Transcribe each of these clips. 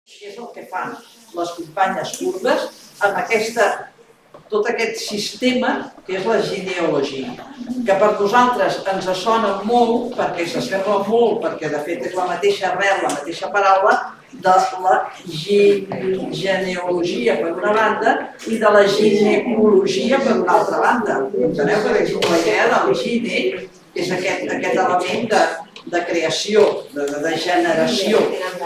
És el que fan les companyes kurdes amb tot aquest sistema que és la genealogia, que per nosaltres ens sona molt, perquè s'assembla molt, perquè de fet és la mateixa arrel, la mateixa paraula, de la genealogia per una banda i de la ginecologia per una altra banda. Enteneu? Perquè la idea del gine és aquest element de creació, de generació,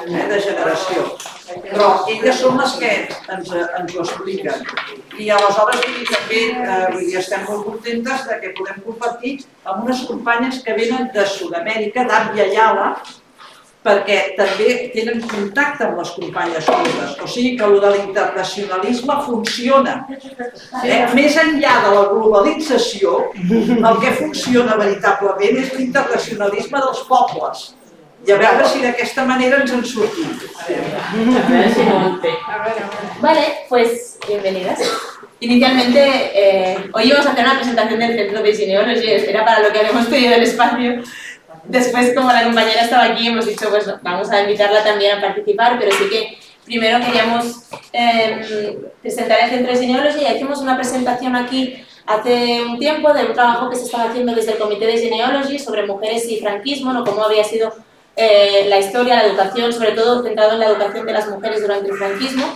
però elles són les que ens ho expliquen. I aleshores també estem molt contentes que podem compartir amb unes companyes que venen de Sud-amèrica, d'Abya Yala, perquè també tenen contacte amb les companyes kurdes. O sigui que el de l'internacionalisme funciona. Més enllà de la globalització, el que funciona veritablement és l'internacionalisme dels pobles. Y a ver si de esta manera nos han surgido. Vale, pues bienvenidas. Inicialmente, hoy íbamos a hacer una presentación del Centro de Genealogy, era para lo que habíamos pedido el espacio. Después, como la compañera estaba aquí, hemos dicho, pues vamos a invitarla también a participar, pero sí que primero queríamos presentar el Centro de Genealogy y hicimos una presentación aquí hace un tiempo de un trabajo que se estaba haciendo desde el Comité de Genealogy sobre mujeres y franquismo, ¿no? Cómo había sido la historia, la educación, sobre todo centrado en la educación de las mujeres durante el franquismo,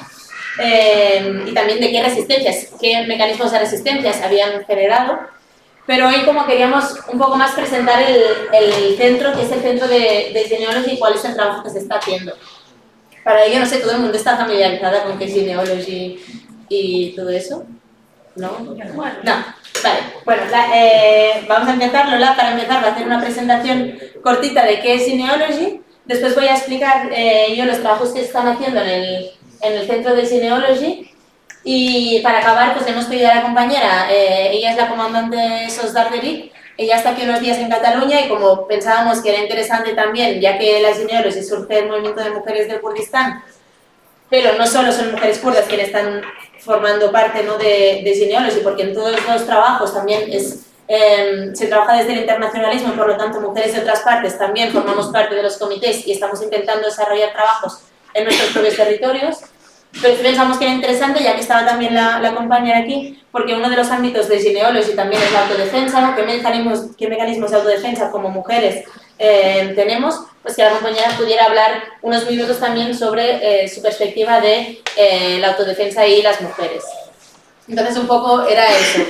y también de qué resistencias, qué mecanismos de resistencias habían generado. Pero hoy como queríamos un poco más presentar el centro, que es el Centro de Genealogy, y cuál es el trabajo que se está haciendo. Para ello, no sé, ¿todo el mundo está familiarizada con qué es Genealogy y todo eso? ¿No? No. Vale, bueno, vamos a empezar, Lola, para empezar va a hacer una presentación cortita de qué es Genealogy. Después voy a explicar yo los trabajos que se están haciendo en el Centro de Genealogy. Y para acabar, pues le hemos pedido a la compañera, ella es la comandante Sos Darderic, ella está aquí unos días en Cataluña y como pensábamos que era interesante también, ya que la Genealogy surge del movimiento de mujeres del Kurdistán, pero no solo son mujeres kurdas quienes están formando parte, ¿no?, de Genealogy, porque en todos los trabajos también se trabaja desde el internacionalismo, por lo tanto mujeres de otras partes también formamos parte de los comités y estamos intentando desarrollar trabajos en nuestros propios territorios. Pero pensamos que era interesante, ya que estaba también la compañera aquí, porque uno de los ámbitos de Genealogy también es la autodefensa, ¿no? ¿Qué mecanismos de autodefensa como mujeres tenemos? Pues que la compañera pudiera hablar unos minutos también sobre su perspectiva de la autodefensa y las mujeres. Entonces un poco era eso.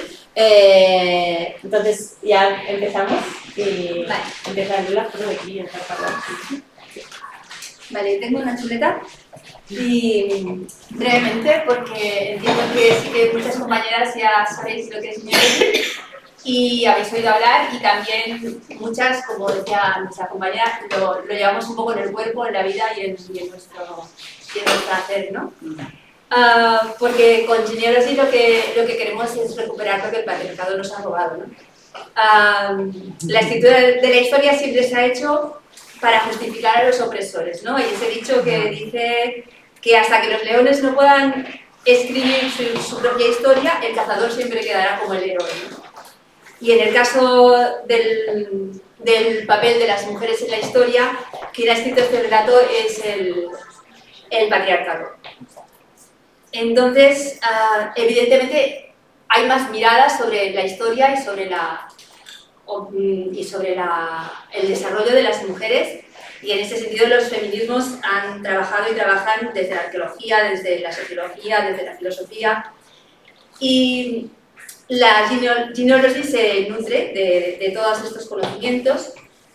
Entonces ya empezamos y vale. Empezar Lola por aquí y empezar para hablar. Vale, tengo una chuleta y brevemente, porque entiendo que sí que muchas compañeras ya sabéis lo que es Genealogy y habéis oído hablar, y también muchas, como decía nuestra compañera, lo llevamos un poco en el cuerpo, en la vida y en nuestro hacer, ¿no? Porque con Genealogy lo que queremos es recuperar lo que el patriarcado nos ha robado, ¿no? La escritura de la historia siempre se ha hecho para justificar a los opresores, ¿no? Y ese dicho que dice que hasta que los leones no puedan escribir su propia historia, el cazador siempre quedará como el héroe, ¿no? Y en el caso del papel de las mujeres en la historia, quien ha escrito este relato es el patriarcado. Entonces, evidentemente, hay más miradas sobre la historia y sobre el desarrollo de las mujeres, y en ese sentido los feminismos han trabajado y trabajan desde la arqueología, desde la sociología, desde la filosofía, y la Genealogy se nutre de todos estos conocimientos,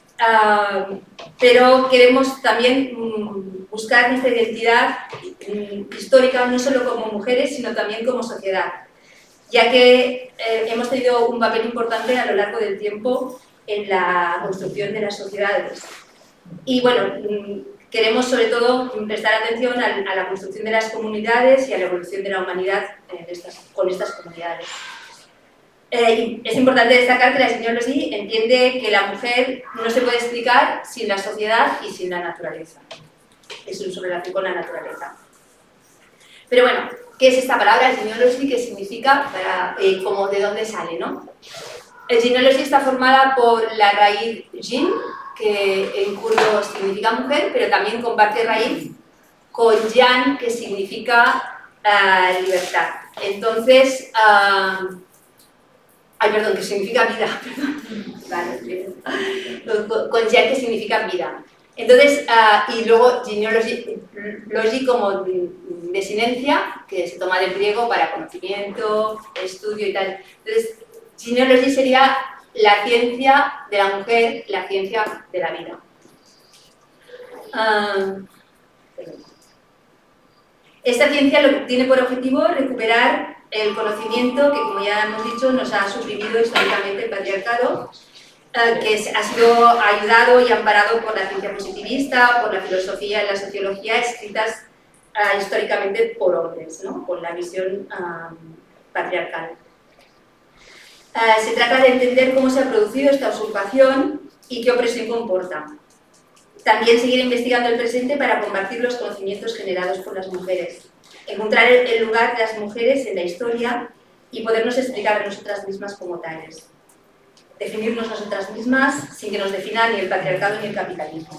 pero queremos también buscar nuestra identidad histórica no solo como mujeres, sino también como sociedad, ya que hemos tenido un papel importante a lo largo del tiempo en la construcción de las sociedades. Y bueno, queremos sobre todo prestar atención a la construcción de las comunidades y a la evolución de la humanidad con estas comunidades. Es importante destacar que la Genealogy entiende que la mujer no se puede explicar sin la sociedad y sin la naturaleza, es su relación con la naturaleza. Pero bueno, ¿qué es esta palabra Genealogy? ¿Qué significa? Como de dónde sale, ¿no? El Genealogy está formada por la raíz Jin, que en kurdo significa mujer, pero también comparte raíz con yan, que significa libertad. Entonces, perdón, que significa vida, vale, con yan, que significa vida. Entonces, y luego genealogy como desinencia, que se toma del griego para conocimiento, estudio y tal. Entonces, genealogy sería la ciencia de la mujer, la ciencia de la vida. Esta ciencia tiene por objetivo recuperar el conocimiento que, como ya hemos dicho, nos ha suprimido históricamente el patriarcado, que ha sido ayudado y amparado por la ciencia positivista, por la filosofía y la sociología, escritas históricamente por hombres, ¿no? Con la visión patriarcal. Se trata de entender cómo se ha producido esta usurpación y qué opresión comporta. También seguir investigando el presente para compartir los conocimientos generados por las mujeres, encontrar el lugar de las mujeres en la historia y podernos explicar a nosotras mismas como tales. Definirnos nosotras mismas sin que nos defina ni el patriarcado ni el capitalismo.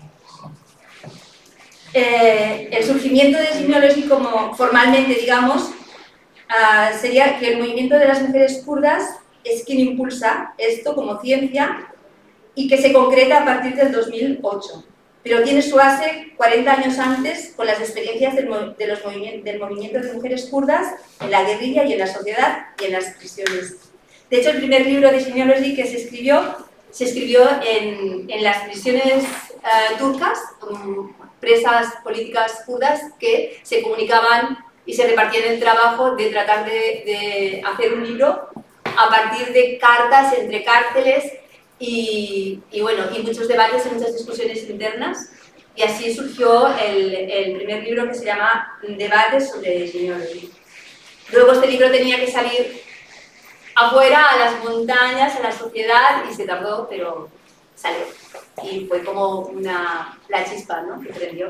El surgimiento de genealogy, como formalmente digamos, sería que el movimiento de las mujeres kurdas es quien impulsa esto como ciencia y que se concreta a partir del 2008, pero tiene su base 40 años antes con las experiencias del movimiento de mujeres kurdas en la guerrilla y en la sociedad y en las prisiones. De hecho, el primer libro de genealogy que se escribió en las prisiones turcas, presas políticas kurdas que se comunicaban y se repartían el trabajo de tratar de hacer un libro a partir de cartas entre cárceles y muchos debates y muchas discusiones internas. Y así surgió el primer libro, que se llama Debates sobre genealogy. Luego este libro tenía que salir afuera, a las montañas, a la sociedad, y se tardó, pero salió. Y fue como la chispa, ¿no?, que prendió.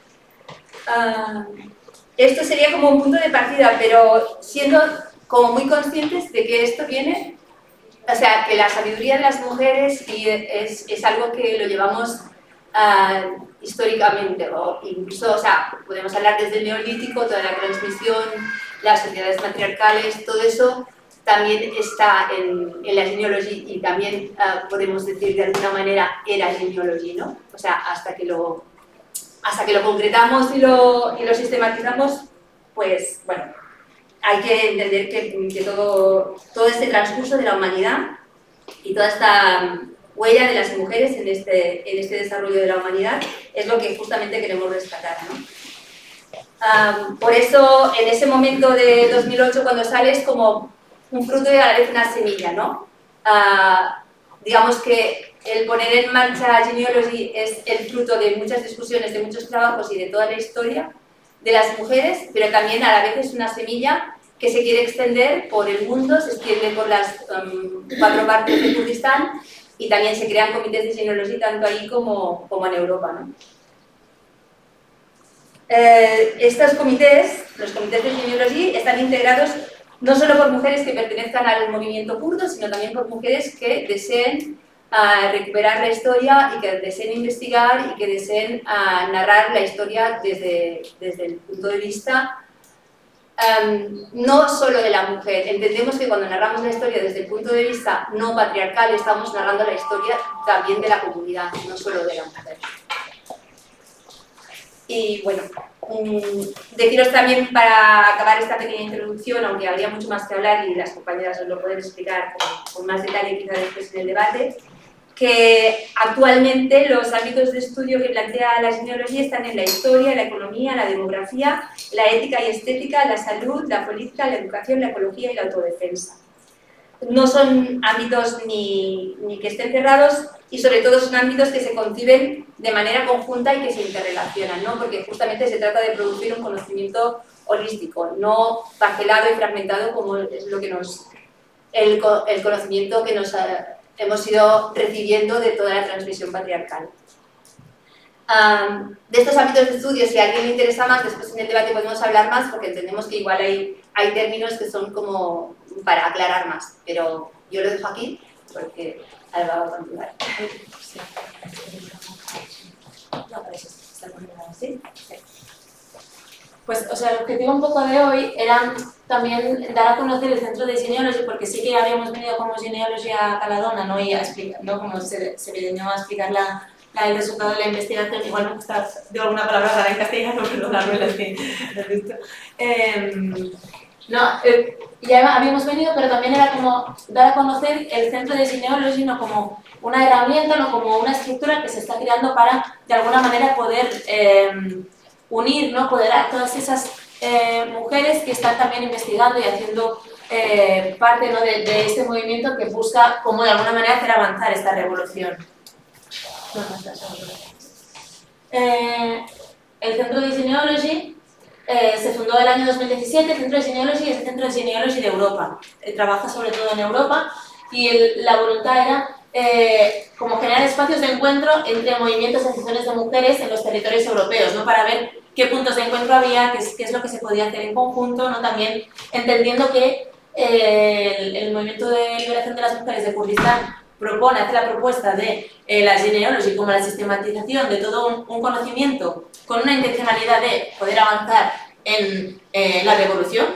Esto sería como un punto de partida, pero siendo como muy conscientes de que esto viene, o sea, que la sabiduría de las mujeres es algo que lo llevamos históricamente, o incluso, o sea, podemos hablar desde el neolítico, toda la transmisión, las sociedades matriarcales, todo eso también está en la genealogy, y también podemos decir de alguna manera era genealogy, ¿no? O sea, hasta que lo concretamos y lo sistematizamos, pues bueno, hay que entender que todo este transcurso de la humanidad y toda esta huella de las mujeres en este desarrollo de la humanidad es lo que justamente queremos rescatar, ¿no? Por eso, en ese momento de 2008, cuando sale, es como un fruto y a la vez una semilla, ¿no? Digamos que el poner en marcha Genealogy es el fruto de muchas discusiones, de muchos trabajos y de toda la historia de las mujeres, pero también a la vez es una semilla que se quiere extender por el mundo, se extiende por las 4 partes de Kurdistán, y también se crean comités de Genealogy tanto ahí como en Europa, ¿no? Estos comités, los comités de Genealogy, están integrados no solo por mujeres que pertenezcan al movimiento kurdo, sino también por mujeres que deseen recuperar la historia y que deseen investigar y que deseen narrar la historia desde el punto de vista no solo de la mujer. Entendemos que cuando narramos la historia desde el punto de vista no patriarcal, estamos narrando la historia también de la comunidad, no solo de la mujer. Y bueno, deciros también, para acabar esta pequeña introducción, aunque habría mucho más que hablar y las compañeras os lo pueden explicar con más detalle quizá después en el debate, que actualmente los ámbitos de estudio que plantea la genealogía están en la historia, la economía, la demografía, la ética y estética, la salud, la política, la educación, la ecología y la autodefensa. No son ámbitos ni que estén cerrados, y sobre todo son ámbitos que se conciben de manera conjunta y que se interrelacionan, ¿no? Porque justamente se trata de producir un conocimiento holístico, no parcelado y fragmentado como es lo que el conocimiento que nos hemos ido recibiendo de toda la transmisión patriarcal. De estos ámbitos de estudio, si a alguien le interesa más, después en el debate podemos hablar más, porque entendemos que igual hay términos que son como para aclarar más, pero yo lo dejo aquí porque Alba va a continuar. Pues, o sea, el objetivo un poco de hoy era también dar a conocer el Centro de Genealogy, porque sí que habíamos venido como Genealogy a Caladona, ¿no? Y a explicar, ¿no? Como se vino a explicar el resultado de la investigación. Igual me gusta de alguna palabra rara en castellano, perdonadme las que has visto. Ya habíamos venido, pero también era como dar a conocer el Centro de Genealogy, no como una herramienta, no como una estructura que se está creando para, de alguna manera, poder unir, ¿no? Poder a todas esas mujeres que están también investigando y haciendo parte, ¿no? de este movimiento que busca, como de alguna manera, hacer avanzar esta revolución. El Centro de Genealogy se fundó en el año 2017. El Centro de Genealogy es el Centro de Genealogy de Europa. Trabaja sobre todo en Europa y la voluntad era como generar espacios de encuentro entre movimientos y asociaciones de mujeres en los territorios europeos, ¿no? Para ver qué puntos de encuentro había, qué es lo que se podía hacer en conjunto, ¿no? También entendiendo que el movimiento de liberación de las mujeres de Kurdistán hace la propuesta de la genealogy como la sistematización de todo un conocimiento con una intencionalidad de poder avanzar en la revolución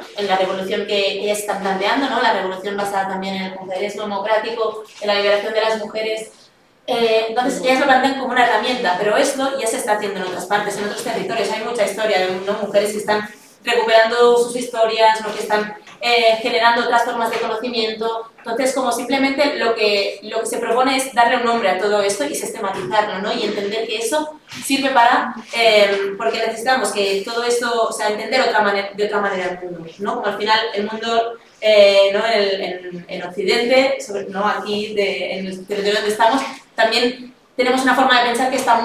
que están planteando, ¿no? La revolución basada también en el federalismo democrático, en la liberación de las mujeres. Entonces ellas lo plantean como una herramienta, pero esto ya se está haciendo en otras partes, en otros territorios. Hay mucha historia de, ¿no? Mujeres que están recuperando sus historias, ¿no? Que están generando otras formas de conocimiento. Entonces, como simplemente lo que se propone es darle un nombre a todo esto y sistematizarlo, ¿no? Y entender que eso sirve para, porque necesitamos que todo esto, o sea, entender de otra manera el mundo, ¿no? Como al final el mundo, ¿no? en Occidente, ¿no? Aquí en el territorio donde estamos, también tenemos una forma de pensar que está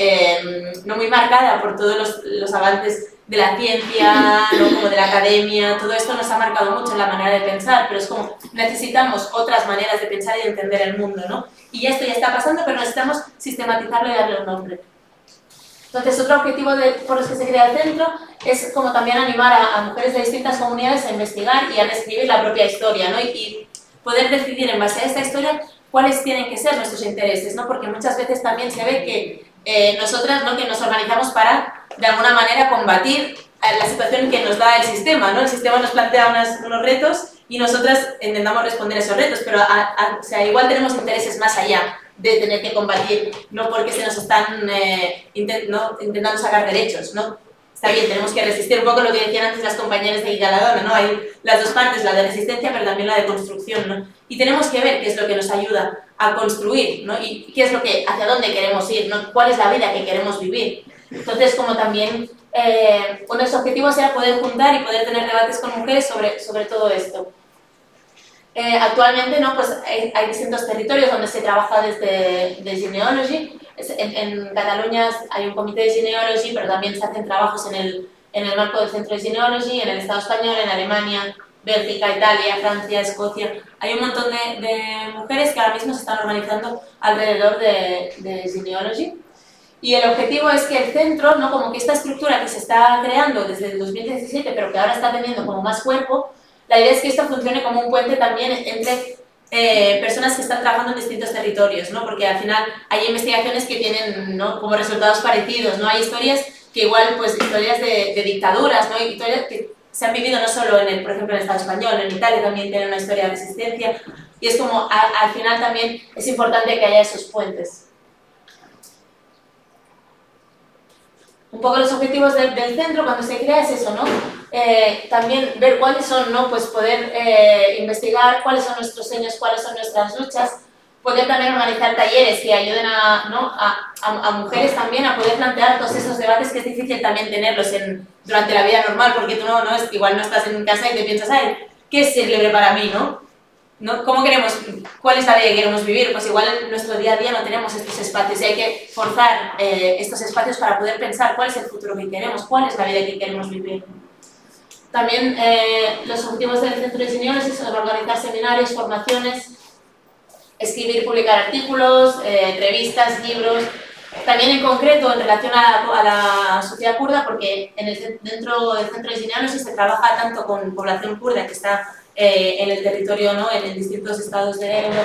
no muy marcada por todos los avances de la ciencia, ¿no? Como de la academia. Todo esto nos ha marcado mucho en la manera de pensar, pero es como necesitamos otras maneras de pensar y de entender el mundo, ¿no? Y esto ya está pasando, pero necesitamos sistematizarlo y darle un nombre. Entonces, otro objetivo por los que se crea el centro es como también animar a mujeres de distintas comunidades a investigar y a reescribir la propia historia, ¿no? Y poder decidir en base a esta historia cuáles tienen que ser nuestros intereses, ¿no? Porque muchas veces también se ve que nosotras, ¿no? Que nos organizamos para, de alguna manera, combatir la situación que nos da el sistema, ¿no? El sistema nos plantea unos retos y nosotras intentamos responder a esos retos, pero o sea, igual tenemos intereses más allá de tener que combatir, no porque se nos están intentando sacar derechos, ¿no? Está bien, tenemos que resistir un poco lo que decían antes las compañeras de Caladona, ¿no? Hay las dos partes, la de resistencia, pero también la de construcción, ¿no? Y tenemos que ver qué es lo que nos ayuda a construir, ¿no? Y qué es hacia dónde queremos ir, ¿no? Cuál es la vida que queremos vivir. Entonces, como también uno de los objetivos era poder juntar y poder tener debates con mujeres sobre todo esto. Actualmente, ¿no? Pues hay distintos territorios donde se trabaja desde Genealogy. En Cataluña hay un comité de Genealogy, pero también se hacen trabajos en el marco del Centro de Genealogy, en el Estado español, en Alemania, Bélgica, Italia, Francia, Escocia. Hay un montón de mujeres que ahora mismo se están organizando alrededor de Genealogy. Y el objetivo es que el centro, ¿no? Como que esta estructura que se está creando desde el 2017, pero que ahora está teniendo como más cuerpo, la idea es que esto funcione como un puente también entre personas que están trabajando en distintos territorios, ¿no? Porque al final hay investigaciones que tienen, ¿no? Como resultados parecidos, ¿no? Hay historias que igual, pues historias de dictaduras, ¿no? Historias que se han vivido no solo por ejemplo en el Estado español, en Italia también tienen una historia de resistencia, y es como al final también es importante que haya esos puentes. Un poco los objetivos del centro cuando se crea es eso, ¿no? También ver cuáles son, ¿no? Pues poder investigar cuáles son nuestros sueños, cuáles son nuestras luchas, poder también organizar talleres que ayuden a mujeres también a poder plantear todos esos debates que es difícil también tenerlos durante la vida normal, porque tú igual no estás en casa y te piensas, ay, ¿qué es ser libre para mí, no? ¿Cómo queremos, cuál es la vida que queremos vivir? Pues igual en nuestro día a día no tenemos estos espacios y hay que forzar estos espacios para poder pensar cuál es el futuro que queremos, cuál es la vida que queremos vivir. También los objetivos del Centro de Genealogy son organizar seminarios, formaciones, escribir y publicar artículos, revistas, libros. También en concreto en relación a la sociedad kurda, porque dentro del Centro de Genealogy se trabaja tanto con población kurda que está en el territorio, ¿no? En distintos estados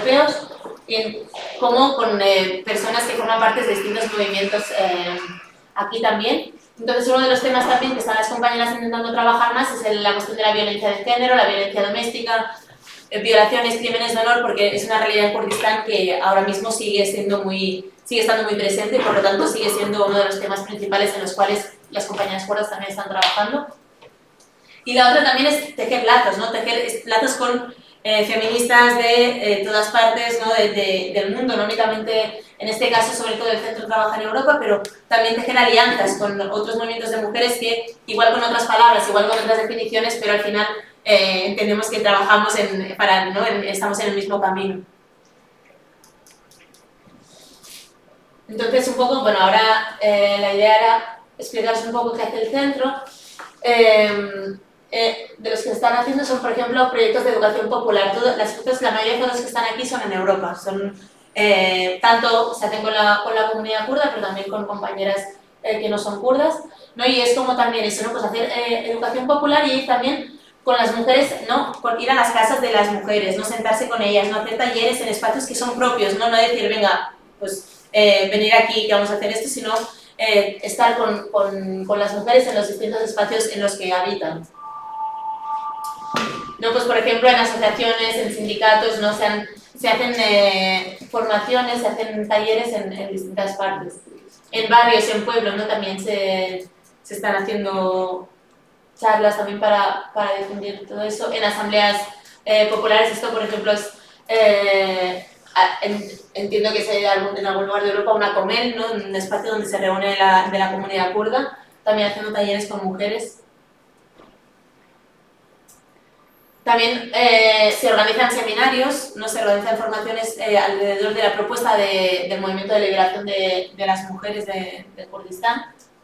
europeos, como con personas que forman parte de distintos movimientos aquí también. Entonces, uno de los temas también que están las compañeras intentando trabajar más es la cuestión de la violencia de género, la violencia doméstica, violaciones, crímenes de honor, porque es una realidad en Kurdistán que ahora mismo sigue estando muy presente y por lo tanto sigue siendo uno de los temas principales en los cuales las compañeras kurdas también están trabajando. Y la otra también es tejer lazos, ¿no? Tejer lazos con feministas de todas partes, ¿no? Del mundo, no únicamente en este caso sobre todo el centro trabaja en Europa, pero también tejer alianzas con otros movimientos de mujeres que igual con otras palabras, igual con otras definiciones, pero al final entendemos que trabajamos estamos en el mismo camino. Entonces un poco, bueno, ahora la idea era explicaros un poco qué hace el centro. De los que están haciendo son, por ejemplo, proyectos de educación popular. La mayoría de los que están aquí son en Europa. Tanto se hacen con la comunidad kurda, pero también con compañeras que no son kurdas, ¿no? Y es como también eso, ¿no? Pues hacer educación popular y ir también con las mujeres, ¿no? Ir a las casas de las mujeres, no sentarse con ellas, no hacer talleres en espacios que son propios, no decir, venga, pues venir aquí que vamos a hacer esto, sino estar con las mujeres en los distintos espacios en los que habitan. No, pues por ejemplo en asociaciones, en sindicatos, ¿no? Se hacen formaciones, se hacen talleres en distintas partes. En barrios, en pueblos, ¿no? También se están haciendo charlas también para difundir todo eso. En asambleas populares, esto por ejemplo es, entiendo que es en algún lugar de Europa una comel, ¿no? Un espacio donde se reúne de la comunidad kurda, también haciendo talleres con mujeres. También se organizan seminarios, ¿no? Se organizan formaciones alrededor de la propuesta del movimiento de liberación de las mujeres de Kurdistán.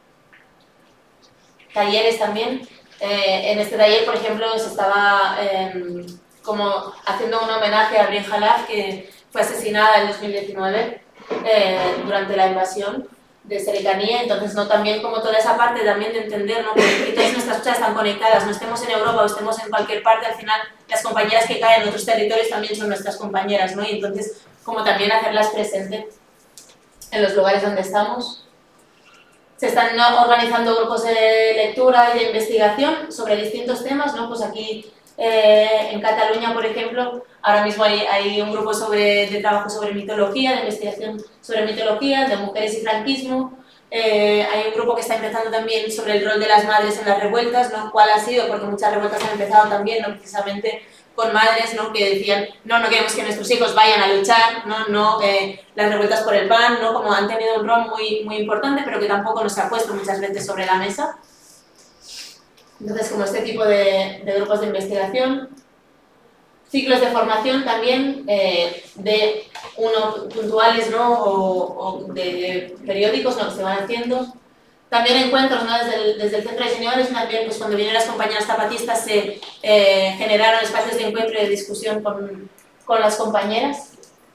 Talleres también. En este taller, por ejemplo, se estaba como haciendo un homenaje a Brin Khalaf, que fue asesinada en 2019 durante la invasión de Serecanía. Entonces, ¿no? También como toda esa parte también de entender, ¿no? Que todas nuestras luchas están conectadas, no estemos en Europa o estemos en cualquier parte, al final las compañeras que caen en otros territorios también son nuestras compañeras, ¿no? Y entonces, como también hacerlas presentes en los lugares donde estamos. Se están organizando grupos de lectura y de investigación sobre distintos temas, ¿no? Pues aquí en Cataluña, por ejemplo, ahora mismo hay un grupo de trabajo sobre mitología, de investigación sobre mitología, de mujeres y franquismo. Hay un grupo que está empezando también sobre el rol de las madres en las revueltas, ¿no? ¿Cuál ha sido? Porque muchas revueltas han empezado también, ¿no? Precisamente con madres, ¿no? Que decían, no queremos que nuestros hijos vayan a luchar, las revueltas por el pan, ¿no? Como han tenido un rol muy, muy importante, pero que tampoco nos ha puesto muchas veces sobre la mesa. Entonces, como este tipo de grupos de investigación. Ciclos de formación también, de puntuales, ¿no? o de periódicos, ¿no? Que se van haciendo. También encuentros, ¿no? Desde el centro de señores, también pues cuando vinieron las compañeras zapatistas se generaron espacios de encuentro y de discusión con las compañeras.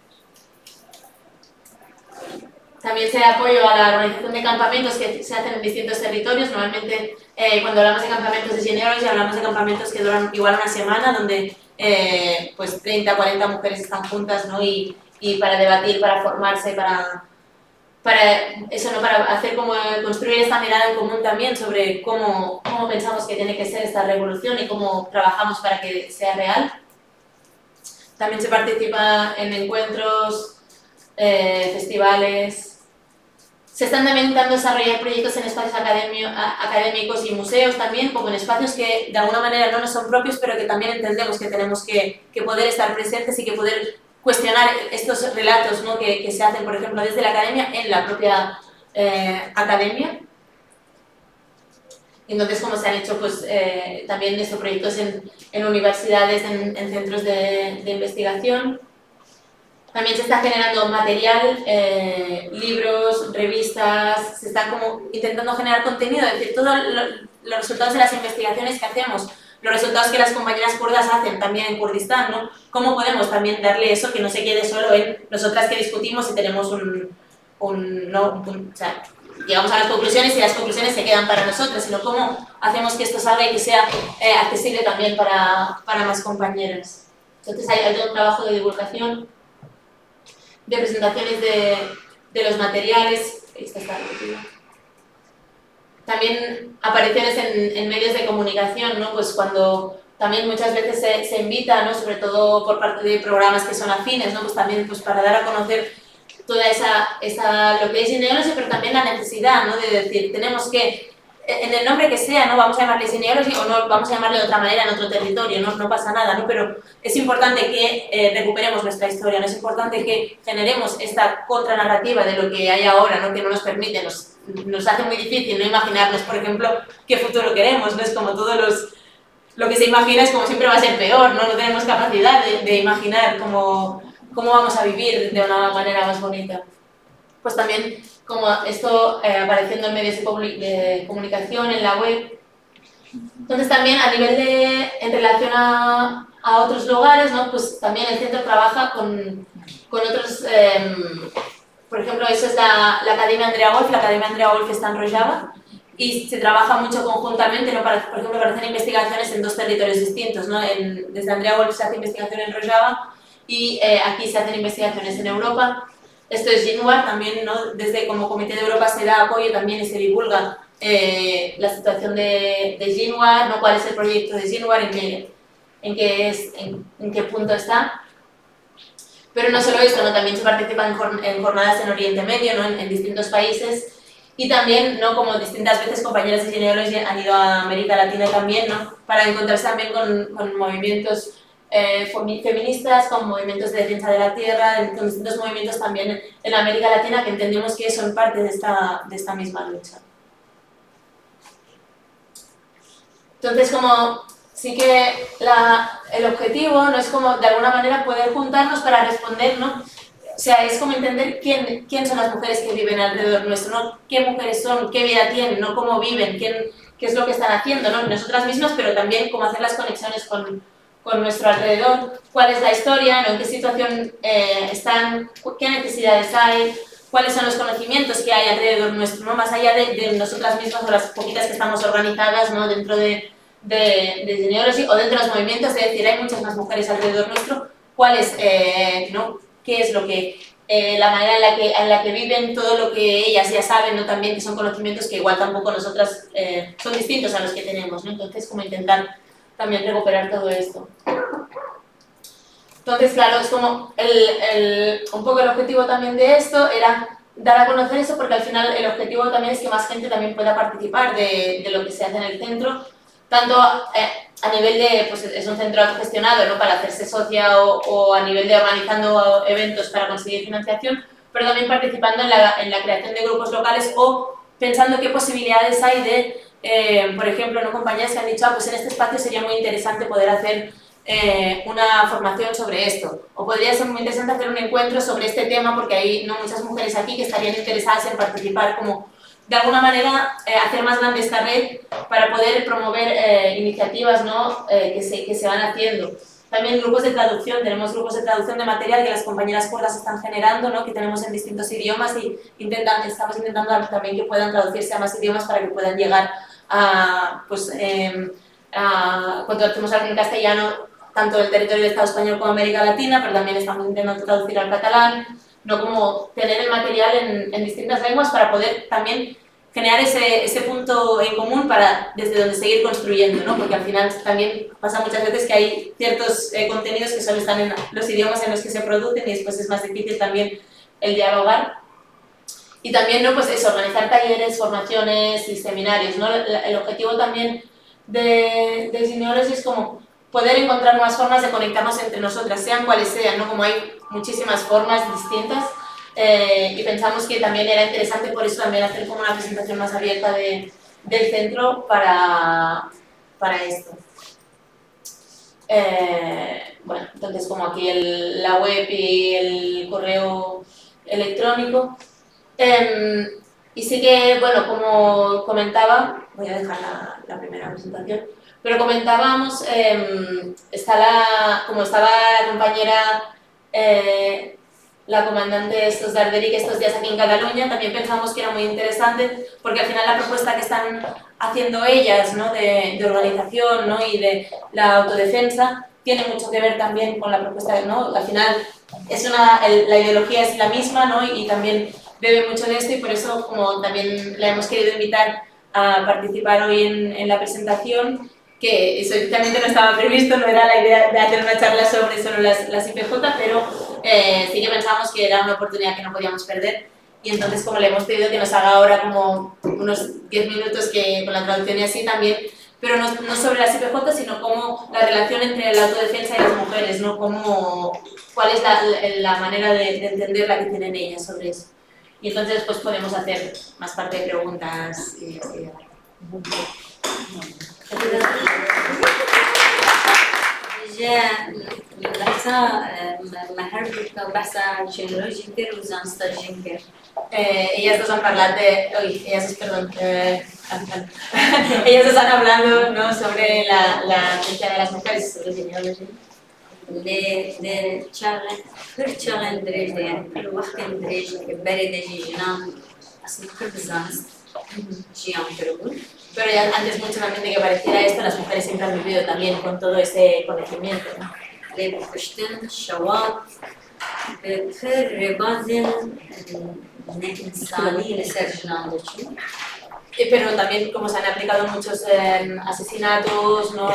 También se da apoyo a la organización de campamentos que se hacen en distintos territorios. Normalmente cuando hablamos de campamentos de señores ya hablamos de campamentos que duran igual una semana, donde pues 30 o 40 mujeres están juntas, ¿no? y para debatir, para formarse, para eso, ¿no? Para hacer como construir esta mirada en común también sobre cómo pensamos que tiene que ser esta revolución y cómo trabajamos para que sea real. También se participa en encuentros, festivales. Se están también intentando desarrollar proyectos en espacios académicos y museos también, como en espacios que de alguna manera no nos son propios, pero que también entendemos que tenemos que poder estar presentes y que poder cuestionar estos relatos, ¿no? que se hacen, por ejemplo, desde la academia en la propia academia. Entonces, como se han hecho pues, también estos proyectos en universidades, en centros de investigación. También se está generando material, libros, revistas, se está como intentando generar contenido, es decir, todos los resultados de las investigaciones que hacemos, los resultados que las compañeras kurdas hacen también en Kurdistán, ¿no? ¿Cómo podemos también darle eso que no se quede solo en nosotras que discutimos y tenemos o sea, llegamos a las conclusiones y las conclusiones se quedan para nosotras, sino cómo hacemos que esto salga y que sea accesible también para más compañeras. Entonces hay todo un trabajo de divulgación, de presentaciones de los materiales. Esta está repetida. también apariciones en medios de comunicación, ¿no? Pues cuando también muchas veces se invita, ¿no? Sobre todo por parte de programas que son afines, ¿no? Pues también pues para dar a conocer toda lo que es genealogy, pero también la necesidad, ¿no? De decir, tenemos que, en el nombre que sea, ¿no? Vamos a llamarle genealogy o no vamos a llamarle de otra manera en otro territorio, no pasa nada, ¿no? Pero es importante que recuperemos nuestra historia, ¿no? Es importante que generemos esta contranarrativa de lo que hay ahora, ¿no? Que no nos permite, nos hace muy difícil no imaginarnos, por ejemplo, qué futuro queremos, ¿no? Es como lo que se imagina es como siempre va a ser peor, ¿no? No tenemos capacidad de imaginar cómo vamos a vivir de una manera más bonita. Pues también como esto apareciendo en medios de comunicación, en la web. Entonces también a nivel en relación a otros lugares, ¿no? Pues también el centro trabaja con otros, por ejemplo, eso es la Academia Andrea Wolf. La Academia Andrea Wolf está en Rojava y se trabaja mucho conjuntamente, ¿no? Por ejemplo, para hacer investigaciones en dos territorios distintos, ¿no? Desde Andrea Wolf se hace investigación en Rojava y aquí se hacen investigaciones en Europa. Esto es GINWAR, también, ¿no? Desde como Comité de Europa se da apoyo también y se divulga la situación de GINWAR, ¿no? Cuál es el proyecto de GINWAR, en qué punto está. Pero no solo esto, ¿no? También se participa en jornadas en Oriente Medio, ¿no? en distintos países. Y también, ¿no? Como distintas veces compañeras de genealogy han ido a América Latina también, ¿no? Para encontrarse también con movimientos feministas, con movimientos de defensa de la tierra, con distintos movimientos también en América Latina que entendemos que son parte de esta misma lucha. Entonces, como sí que el objetivo no es como de alguna manera poder juntarnos para responder, ¿no? O sea, es como entender quién son las mujeres que viven alrededor nuestro, ¿no? Qué mujeres son, qué vida tienen, ¿no? Cómo viven, qué es lo que están haciendo, ¿no? Nosotras mismas, pero también cómo hacer las conexiones con nuestro alrededor, cuál es la historia, ¿no? En qué situación están, qué necesidades hay, cuáles son los conocimientos que hay alrededor nuestro, ¿no? Más allá de nosotras mismas o las poquitas que estamos organizadas, ¿no? Dentro de genealogy o dentro de los movimientos, es decir, hay muchas más mujeres alrededor nuestro, cuáles, ¿no? Qué es lo que, la manera en la que viven, todo lo que ellas ya saben, ¿no? También que son conocimientos que igual tampoco nosotras son distintos a los que tenemos, ¿no? Entonces, como intentar también recuperar todo esto. Entonces, claro, es como un poco el objetivo también de esto era dar a conocer eso, porque al final el objetivo también es que más gente también pueda participar de lo que se hace en el centro, tanto a nivel de, pues es un centro autogestionado, ¿no? Para hacerse socia o a nivel de organizando eventos para conseguir financiación, pero también participando en la creación de grupos locales o pensando qué posibilidades hay de, por ejemplo, ¿no? Compañías que han dicho, pues en este espacio sería muy interesante poder hacer una formación sobre esto, o podría ser muy interesante hacer un encuentro sobre este tema porque hay no muchas mujeres aquí que estarían interesadas en participar, como de alguna manera hacer más grande esta red para poder promover iniciativas, ¿no? que se van haciendo. También grupos de traducción, tenemos grupos de traducción de material que las compañeras cuerdas están generando, ¿no? Que tenemos en distintos idiomas y estamos intentando también que puedan traducirse a más idiomas para que puedan llegar a, pues, cuando hacemos algo en castellano, tanto el territorio del Estado español como América Latina, pero también estamos intentando traducir al catalán, no como tener el material en distintas lenguas para poder también generar ese punto en común para desde donde seguir construyendo, ¿no? Porque al final también pasa muchas veces que hay ciertos contenidos que solo están en los idiomas en los que se producen y después es más difícil también el dialogar. Y también, ¿no? Pues eso, organizar talleres, formaciones y seminarios, ¿no? El objetivo también de genealogy es como poder encontrar nuevas formas de conectarnos entre nosotras, sean cuales sean, ¿no? Como hay muchísimas formas distintas y pensamos que también era interesante por eso también hacer como una presentación más abierta del centro para esto. Bueno, entonces como aquí la web y el correo electrónico. Y sí que, bueno, como comentaba, voy a dejar la primera presentación, pero comentábamos, como estaba la compañera, la comandante estos de Arderic estos días aquí en Cataluña, también pensamos que era muy interesante porque al final la propuesta que están haciendo ellas, ¿no? de organización, ¿no? Y de la autodefensa tiene mucho que ver también con la propuesta, ¿no? Al final la ideología es la misma, ¿no? Y también bebe mucho de esto y por eso como también la hemos querido invitar a participar hoy en la presentación, que eso inicialmente no estaba previsto, no era la idea de hacer una charla sobre solo las IPJ, pero sí que pensábamos que era una oportunidad que no podíamos perder. Y entonces, como le hemos pedido que nos haga ahora como unos 10 minutos que, con la traducción y así también, pero no sobre las IPJ, sino como la relación entre la autodefensa y las mujeres, ¿no? Cuál es la manera de entender la que tienen ellas sobre eso. Y entonces pues podemos hacer más parte de preguntas y así. Ellas dos han hablado ellas dos han hablado, ¿no? Sobre la ciencia de las mujeres, sobre genealogía. Pero ya antes mucho también de que apareciera esto, las mujeres siempre han vivido también con todo ese conocimiento, ¿no? Pero también como se han aplicado muchos asesinatos, ¿no?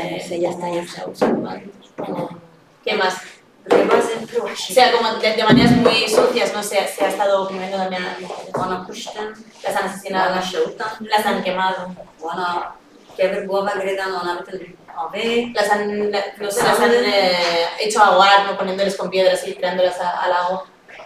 ¿Qué más? O sea, como de maneras muy sucias, ¿no? Se ha estado oprimiendo también a las mujeres. Las han asesinado, las han quemado. Las han hecho ahogar, ¿no? Poniéndoles con piedras y tirándolas al agua.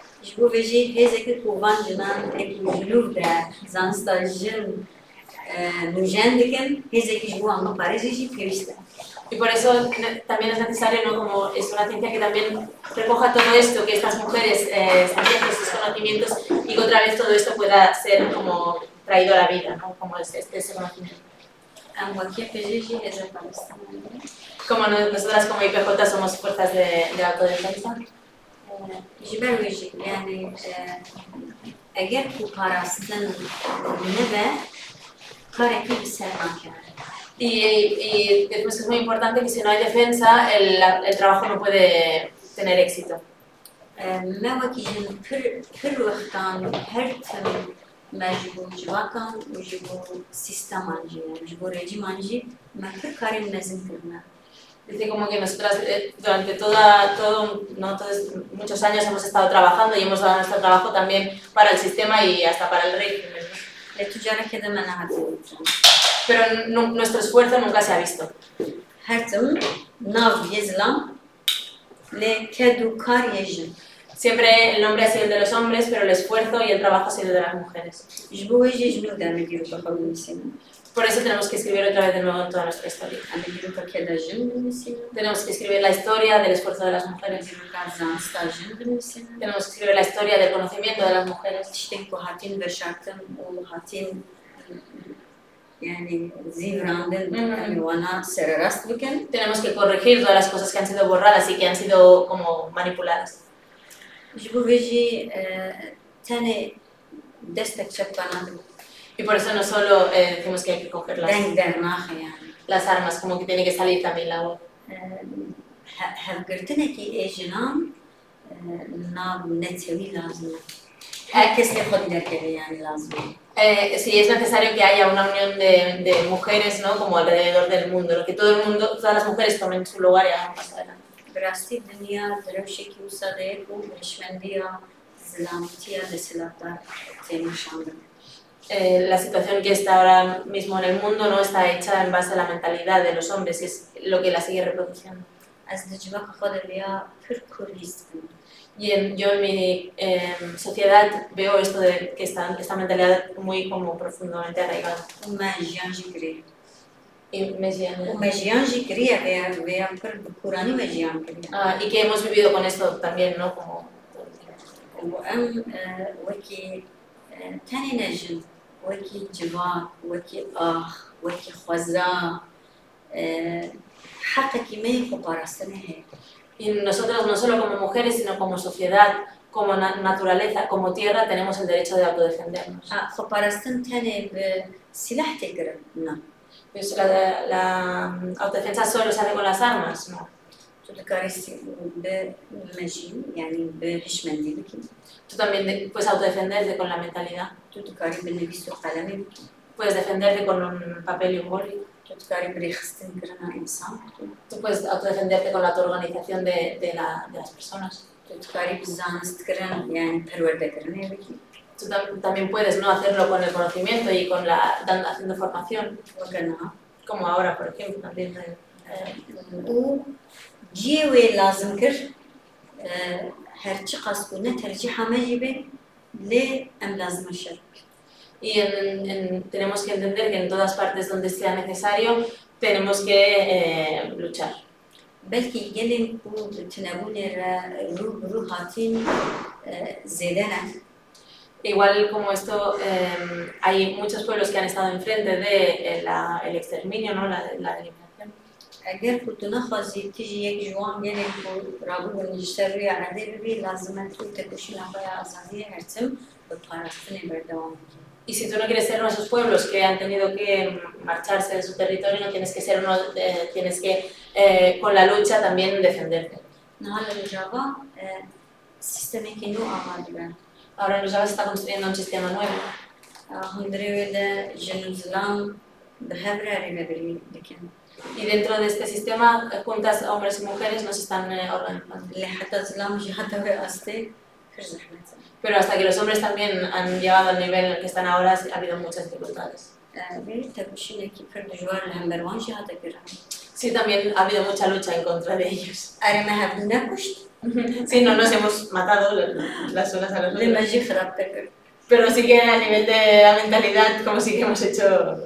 Y por eso también es necesario, ¿no? Como es una ciencia que también recoja todo esto, que estas mujeres entiendan sus conocimientos y que otra vez todo esto pueda ser como traído a la vida, ¿no? Como ese conocimiento. Como nosotras como IPJ somos fuerzas de autodefensa. Y después es muy importante que si no hay defensa, el trabajo no puede tener éxito. Dice como que nosotras durante muchos años hemos estado trabajando y hemos dado nuestro trabajo también para el sistema y hasta para el rey. Pero nuestro esfuerzo nunca se ha visto. Siempre el nombre ha sido el de los hombres, pero el esfuerzo y el trabajo ha sido de las mujeres. Por eso tenemos que escribir otra vez de nuevo toda nuestra historia. Tenemos que escribir la historia del esfuerzo de las mujeres. Tenemos que escribir la historia del conocimiento de las mujeres. Tenemos que corregir todas las cosas que han sido borradas y que han sido como manipuladas. Y por eso no solo decimos que hay que coger las armas, como que tiene que salir también la voz. Sí, es necesario que haya una unión de mujeres, ¿no? Como alrededor del mundo, ¿no? Que todo el mundo, todas las mujeres tomen su lugar y hagan un paso adelante. La situación que está ahora mismo en el mundo no está hecha en base a la mentalidad de los hombres, y es lo que la sigue reproduciendo. Y yo en mi sociedad veo esto de que esta mentalidad muy como profundamente arraigada. Y que hemos vivido con esto también, ¿no? Como y nosotros no solo como mujeres, sino como sociedad, como naturaleza, como tierra, tenemos el derecho de autodefendernos. Pues la autodefensa solo se hace con las armas, ¿no? Tú también puedes autodefenderte con la mentalidad. puedes defenderte con un papel y un boli. Tú puedes autodefenderte con la autoorganización de las personas. Tú también puedes no hacerlo con el conocimiento y con haciendo formación, como ahora, por ejemplo. También, y tenemos que entender que en todas partes donde sea necesario tenemos que luchar. Igual como esto, hay muchos pueblos que han estado enfrente del exterminio, ¿no? la eliminación. اگر کتونه خواهی تیجی یک جوان گلی کو رابط نجشتر روی عده ببی لازمه تو تکوشی نخواه آزادی هرچم به پارستنی بردوام. Y si tú no quieres ser uno de esos pueblos que han tenido que marcharse de su territorio, no tienes que ser uno, tienes que con la lucha también defenderte. Ahora en Rojava se está construyendo un sistema nuevo. Y dentro de este sistema, juntas hombres y mujeres nos están organizando. Pero hasta que los hombres también han llegado al nivel en el que están ahora, ha habido muchas dificultades. Sí, también ha habido mucha lucha en contra de ellos. Sí, no nos hemos matado las unas a las otras. Pero sí que a nivel de la mentalidad, como sí que hemos hecho...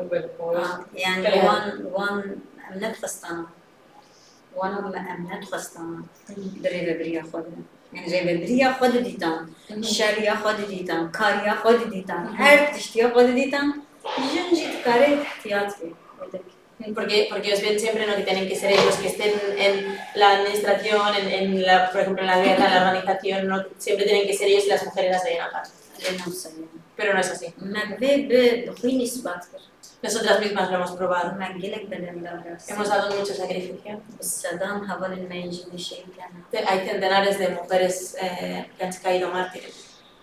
يعني جايبه خود دیتن، شریا خود دیتن، کاریا خود دیتن، هر تشتیا خود دیتن، جنجit کاری احتیاط کی. Porque ellos ven siempre, ¿no?, que tienen que ser ellos que estén en la administración, por ejemplo en la guerra, en la organización, ¿no? Siempre tienen que ser ellos y las mujeres las de aparte. Pero no es así. Nosotras mismas lo hemos probado. Hemos dado mucho sacrificio. Hay centenares de mujeres que han caído mártires.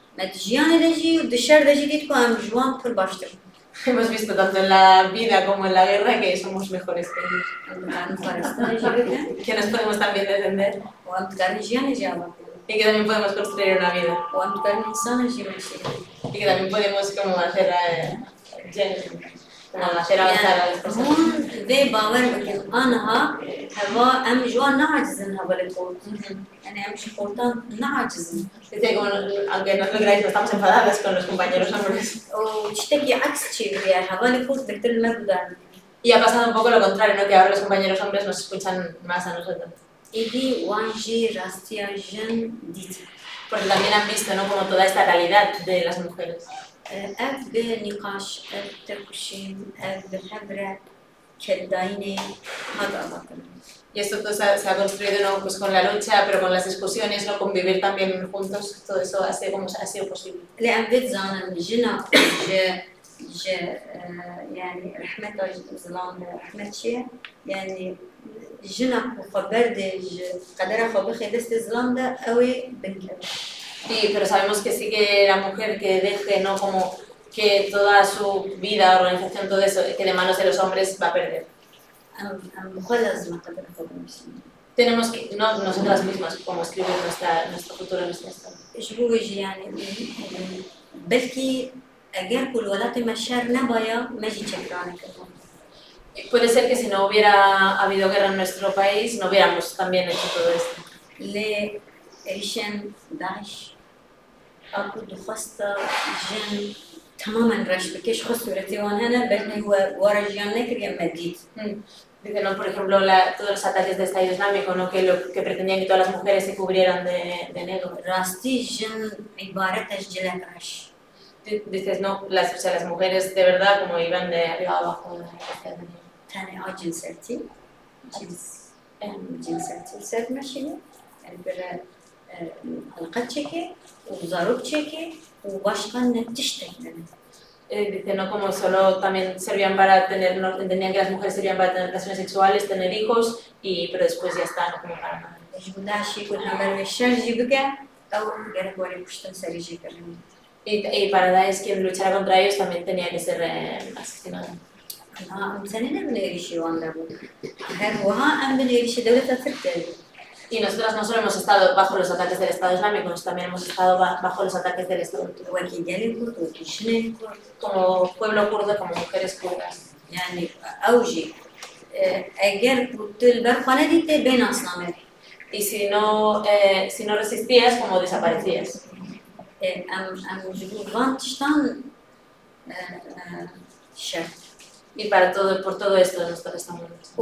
Hemos visto tanto en la vida como en la guerra que somos mejores que ellos. Que nos podemos también defender. Y que también podemos construir una vida. Y que también podemos como hacer hacer avanzar a las personas. Dice, como, aunque no lo creáis, no estamos enfadadas con los compañeros hombres. Y ha pasado un poco lo contrario, ¿no?, que ahora los compañeros hombres nos escuchan más a nosotros. Porque también han visto, ¿no?, como toda esta realidad de las mujeres. Y esto todo se ha construido, ¿no?, pues con la lucha, pero con las discusiones, ¿no?, convivir también juntos, todo eso ha sido posible. يعني رحمة زلان رحمة شيء يعني جنك وخبردج قدرها خبخي دست زلان ده أوي بنكر. Sí, pero sabemos que sí que la mujer que deje, ¿no?, como que toda su vida, organización, todo eso, que de manos de los hombres va a perder. Tenemos que, no, nosotras mismas, como escribir nuestro futuro, nuestra historia. Puede ser que si no hubiera habido guerra en nuestro país, no hubiéramos también hecho todo esto. Dice, ¿no?, por ejemplo, todos los ataques de Estado Islámico, ¿no?, que pretendían que todas las mujeres se cubrieran de negro. Dices, no, las mujeres de verdad como iban de arriba abajo. Dice, no, como solo también servían para tener, no, entendían que las mujeres servían para tener relaciones sexuales, tener hijos, pero después ya está, no como para nada. Y para Daesh, quien luchara contra ellos también tenía que ser asesinado. Y nosotros no solo hemos estado bajo los ataques del Estado Islámico, también hemos estado bajo los ataques del Estado turco. Como pueblo kurdo, como mujeres kurdas. Y si no resistías, como desaparecías. Y por todo esto nosotros estamos.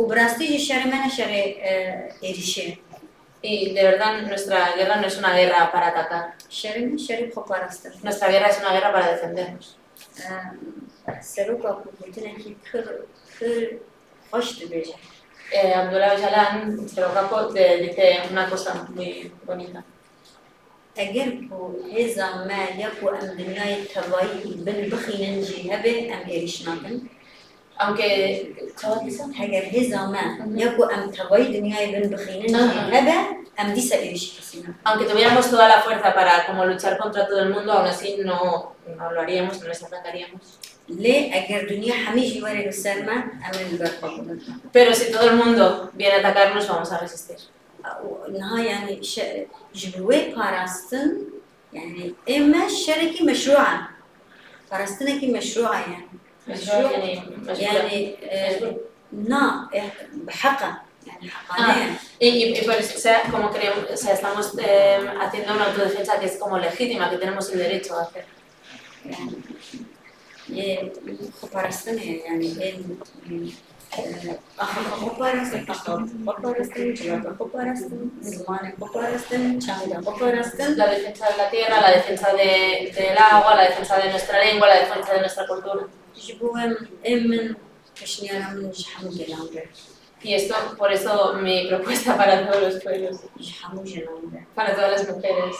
Y de verdad nuestra guerra no es una guerra para atacar. Nuestra guerra es una guerra para defendernos. Abdullah Öcalan, dice una cosa muy bonita. Aunque tuviéramos toda la fuerza para como luchar contra todo el mundo, aún así no lo haríamos, no les atacaríamos. Pero si todo el mundo viene a atacarnos, vamos a resistir. Y por eso, como creemos, estamos haciendo una autodefensa que es como legítima, que tenemos el derecho a hacer. La defensa de la tierra, la defensa del agua, la defensa de nuestra lengua, la defensa de nuestra cultura. Y esto, por eso mi propuesta para todos los pueblos, para todas las mujeres.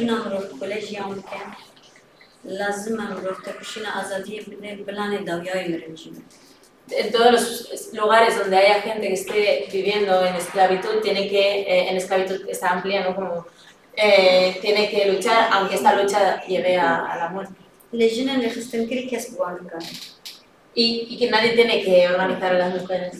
En todos los lugares donde haya gente que esté viviendo en esclavitud, en esclavitud está amplia, ¿no? Como, tiene que luchar, aunque esta lucha lleve a la muerte. Y que nadie tiene que organizar a las mujeres.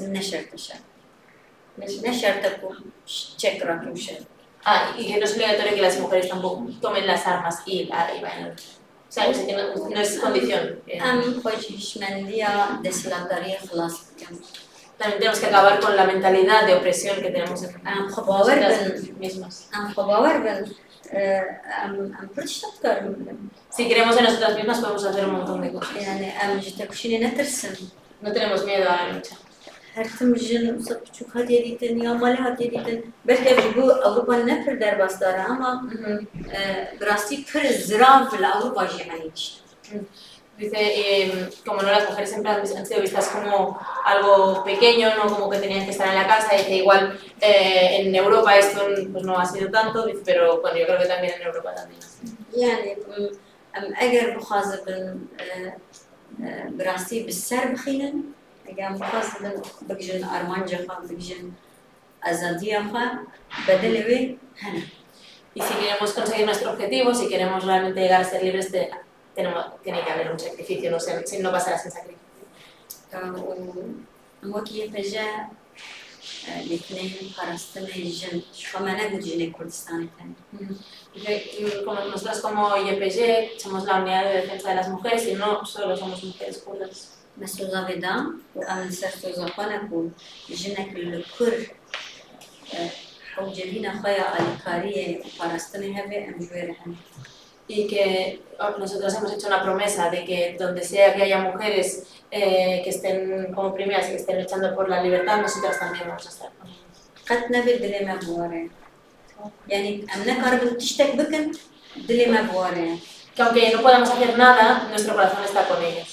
Y que no es obligatorio que las mujeres tampoco tomen las armas y vayan. O sea, que no es condición. También tenemos que acabar con la mentalidad de opresión que tenemos en nosotras mismas. Si creemos en nosotras mismas, podemos hacer un montón de cosas. No tenemos miedo a la lucha. Dice, como no, las mujeres siempre han sido vistas como algo pequeño, no como que tenían que estar en la casa. Dice, igual en Europa esto pues, no ha sido tanto, pero bueno, yo creo que también en Europa también. Y si queremos conseguir nuestro objetivo, si queremos realmente llegar a ser libres, tiene que haber un sacrificio, no pasará sin sacrificio. Como nosotros como YPG somos la unidad de defensa de las mujeres y no solo somos mujeres kurdas. Y que nosotros hemos hecho una promesa de que donde sea que haya mujeres que estén como oprimidas y que estén luchando por la libertad, nosotras también vamos a estar con ellas. Que aunque no podamos hacer nada, nuestro corazón está con ellas.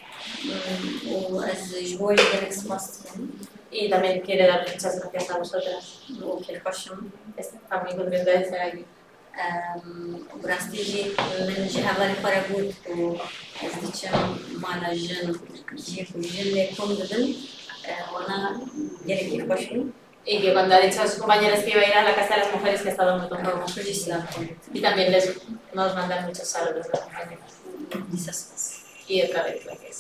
Y también quiere dar muchas gracias a vosotras. Está muy contenta de estar aquí. وبراستيجي من جهة غير فرقود وأزدشم مالا جن جيف وجن لكم دبن وأنا جلك يخشون. Y que cuando ha dicho a sus compañeras que iba a ir a la casa de las mujeres que ha estado muy contento. Y también nos mandan muchos saludos a las compañeras. Y otra vez la que es.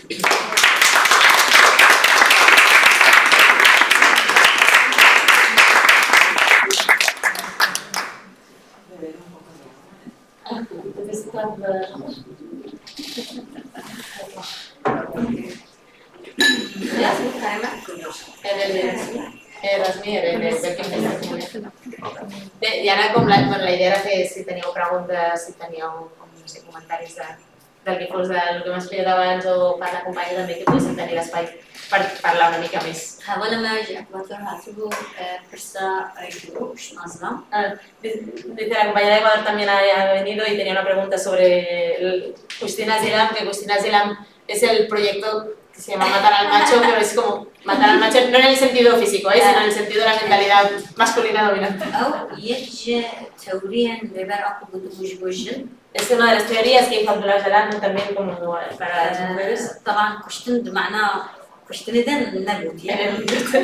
I ara, com la idea era que si teníeu preguntes, si teníeu comentaris del que fos del que m'ha explicat abans o per la companya també, que poguéssim tenir l'espai per parlar una mica més. حاولنا ما اجي اكبر هاتبو فرصة ايش نازلة. Dice la compañera de Ecuador también ha venido y tenía una pregunta sobre Cristina Zilam, que Cristina Zilam es el proyecto que se llama Matar al Macho, pero es como matar al macho, no en el sentido físico, sino en el sentido de la mentalidad masculina dominante. أو يجي توريا لبر أقوى بدوج وجن. Es una de las teorías que hizo Abdullah Öcalan también como para las mujeres. طبعا كشتن بمعنى كشتن إذن نبوت يعني.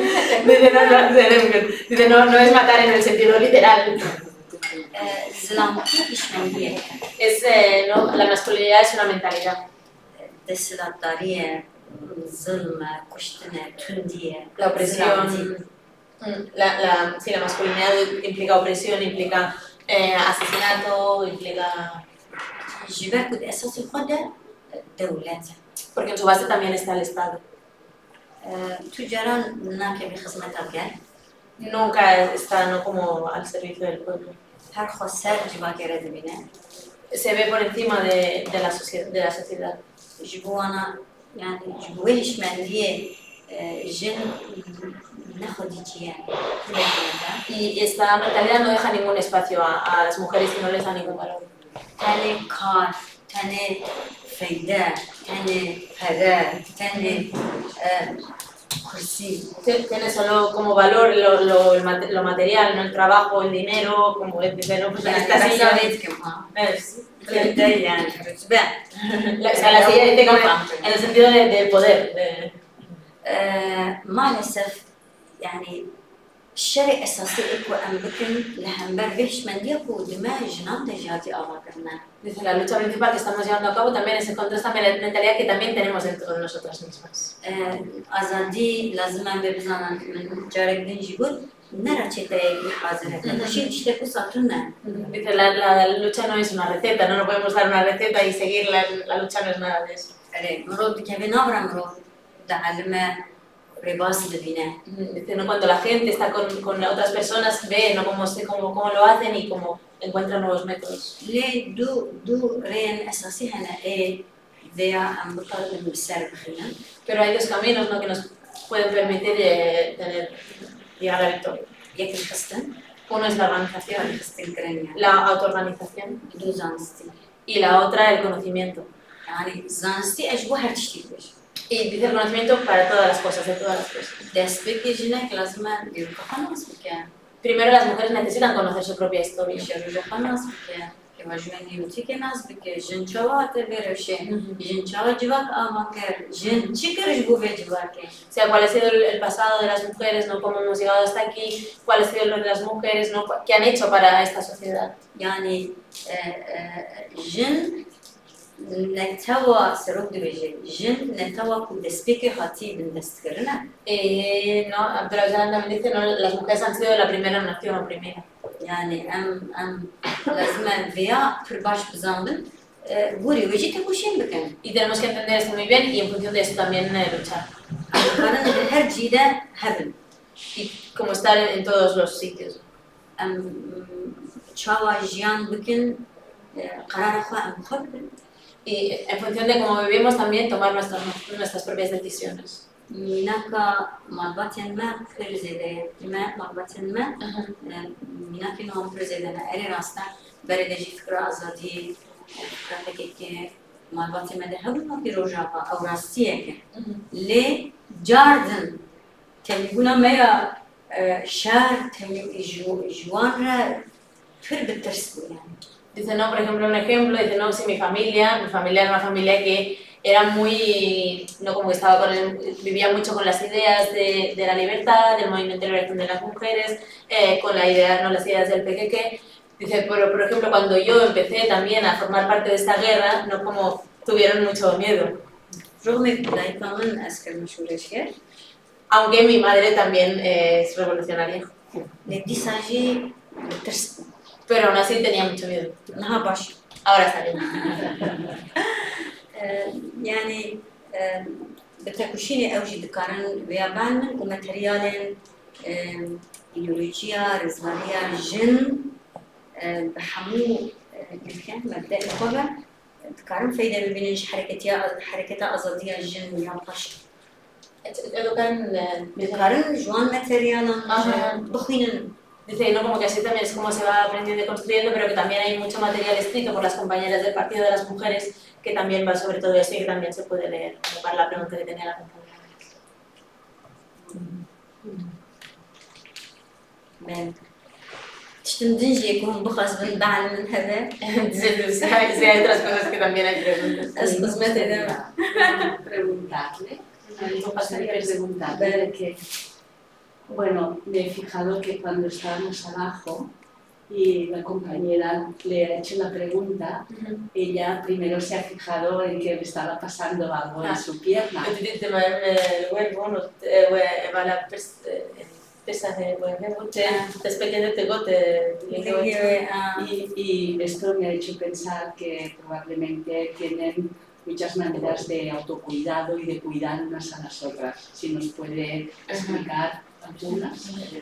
Dice no es matar en el sentido literal. زلام كيفش مندية. Es la masculinidad es una mentalidad. دسلاتارية ظلم كشتنة تندية. La opresión. Sí, la masculinidad implica opresión, implica asesinato, implica... جبال كود أساس الخدة دولة. Porque en su base también está el Estado. تجارا ناكي بخدمة الرجال. Nunca está como al servicio del pueblo. هر خسر جبال كرد بينا. Se ve por encima de la sociedad. جبوانا يعني جبوهش مندية جن Y esta mentalidad no deja ningún espacio a las mujeres y no les da ningún valor. تاني كار تاني فايدة تاني هذا تاني كرسي. Tiene solo como valor lo material, no el trabajo, el dinero, como dice, no, pues esta silla. يعني رتبة. O sea, la silla dice como en el sentido de poder. مالسف يعني الشرع أساسي إكو أمريكان لهمبر بيش من ديكو دماء جنان دجاتي أغاقرنا. Dice, la lucha principal que estamos llevando a cabo también es encontrar esta mentalidad que también tenemos dentro de nosotras mismas. أزادي لازم أن ببزانا من جارك دنجي بود نرى تشتاي حاضرة. نشيل تشتاكو ساترنا. Dice, la lucha no es una receta, no podemos dar una receta y seguir, la lucha no es nada de eso. مرود كمان أبرا مرود تعلم رباس لبناء. Dice, no, cuando la gente está con otras personas, ve ¿no? cómo lo hacen y cómo encuentran nuevos métodos. ليه دو رين أساسي هنا ذي عم بطل المسار بخينا. Pero hay dos caminos ¿no? que nos pueden permitir llegar a la victoria. يك الخستن. Uno es la organización, الخستن كرنيا. la autoorganización. دو زانستي. Y la otra el conocimiento. يعني زانستي أجوها تشتيش. Y dice el conocimiento para todas las cosas, de todas las cosas. دسبك جنك لازم يرقص بك. Primero las mujeres necesitan conocer su propia historia. يرقص بك. كواجوان يوتيك ناس بك جن شوا تبرشة. جن شوا جواك أماكر. جن شكر جبوا في جواك. O sea, cuál ha sido el pasado de las mujeres, ¿no? Cómo hemos llegado hasta aquí, cuál ha sido lo de las mujeres, ¿no? ¿Qué han hecho para esta sociedad? يعني جن نتوا سرود بيجي جن نتوا كدسبيك خاتي بندستكرنا. No, Abdullah Öcalan también dice, no, las mujeres han sido la primera nación oprimida. يعني أم لازم فيا فرباش بزاندن بوري وجي تبوشين بكن. Y tenemos que entender esto muy bien y en función de eso también luchar. أنا هر جيدا هبل. Y como estar en todos los sitios. شوا جيان بكن قرار خوا مخبر. Y en función de cómo vivimos también tomar nuestras propias decisiones. ميناكا مالباتين ما كرزيدة ما مالباتين ما ميناكي نوم كرزيدة أنا أري راستا بردجي فكرة أزادي فكرة كي مالباتين ما ده هم في روجابا أو راستيه ليه جاردن تلقونا ما شار تلقو جوان را فر بالترسبو يعني. Dice, no, por ejemplo, un ejemplo, dice, no, si mi familia era una familia era muy, no como que estaba vivía mucho con las ideas de la libertad, del movimiento de liberación de las mujeres, con la idea, no las ideas del PKK. Dice, pero por ejemplo, cuando yo empecé también a formar parte de esta guerra, no como tuvieron mucho miedo. Aunque mi madre también es revolucionaria. Pero aún así tenía mucho miedo. Ahora está bien. يعني بتكوشيني أوجي دكارن بيابان وماتريالين إيديولوجيا رزمالية جن بحمو مكان مبدأ الخبر دكارن فايدة ببينش حركتها أزادية جن وياباش دكارن جوان ماتريالين بخينن. Dice, no, como que así también es como se va aprendiendo y construyendo, pero que también hay mucho material escrito por las compañeras del Partido de las Mujeres que también va sobre todo eso y que también se puede leer, como para la pregunta que tenía la compañera. Bien. Dice, si hay otras cosas que también hay preguntas. Preguntarle. Preguntarle que... Bueno, me he fijado que cuando estábamos abajo y la compañera le ha hecho la pregunta, ella primero se ha fijado en que le estaba pasando algo en su pierna. Y esto me ha hecho pensar que probablemente tienen muchas maneras de autocuidado y de cuidar unas a las otras. Si nos puede explicar algunas.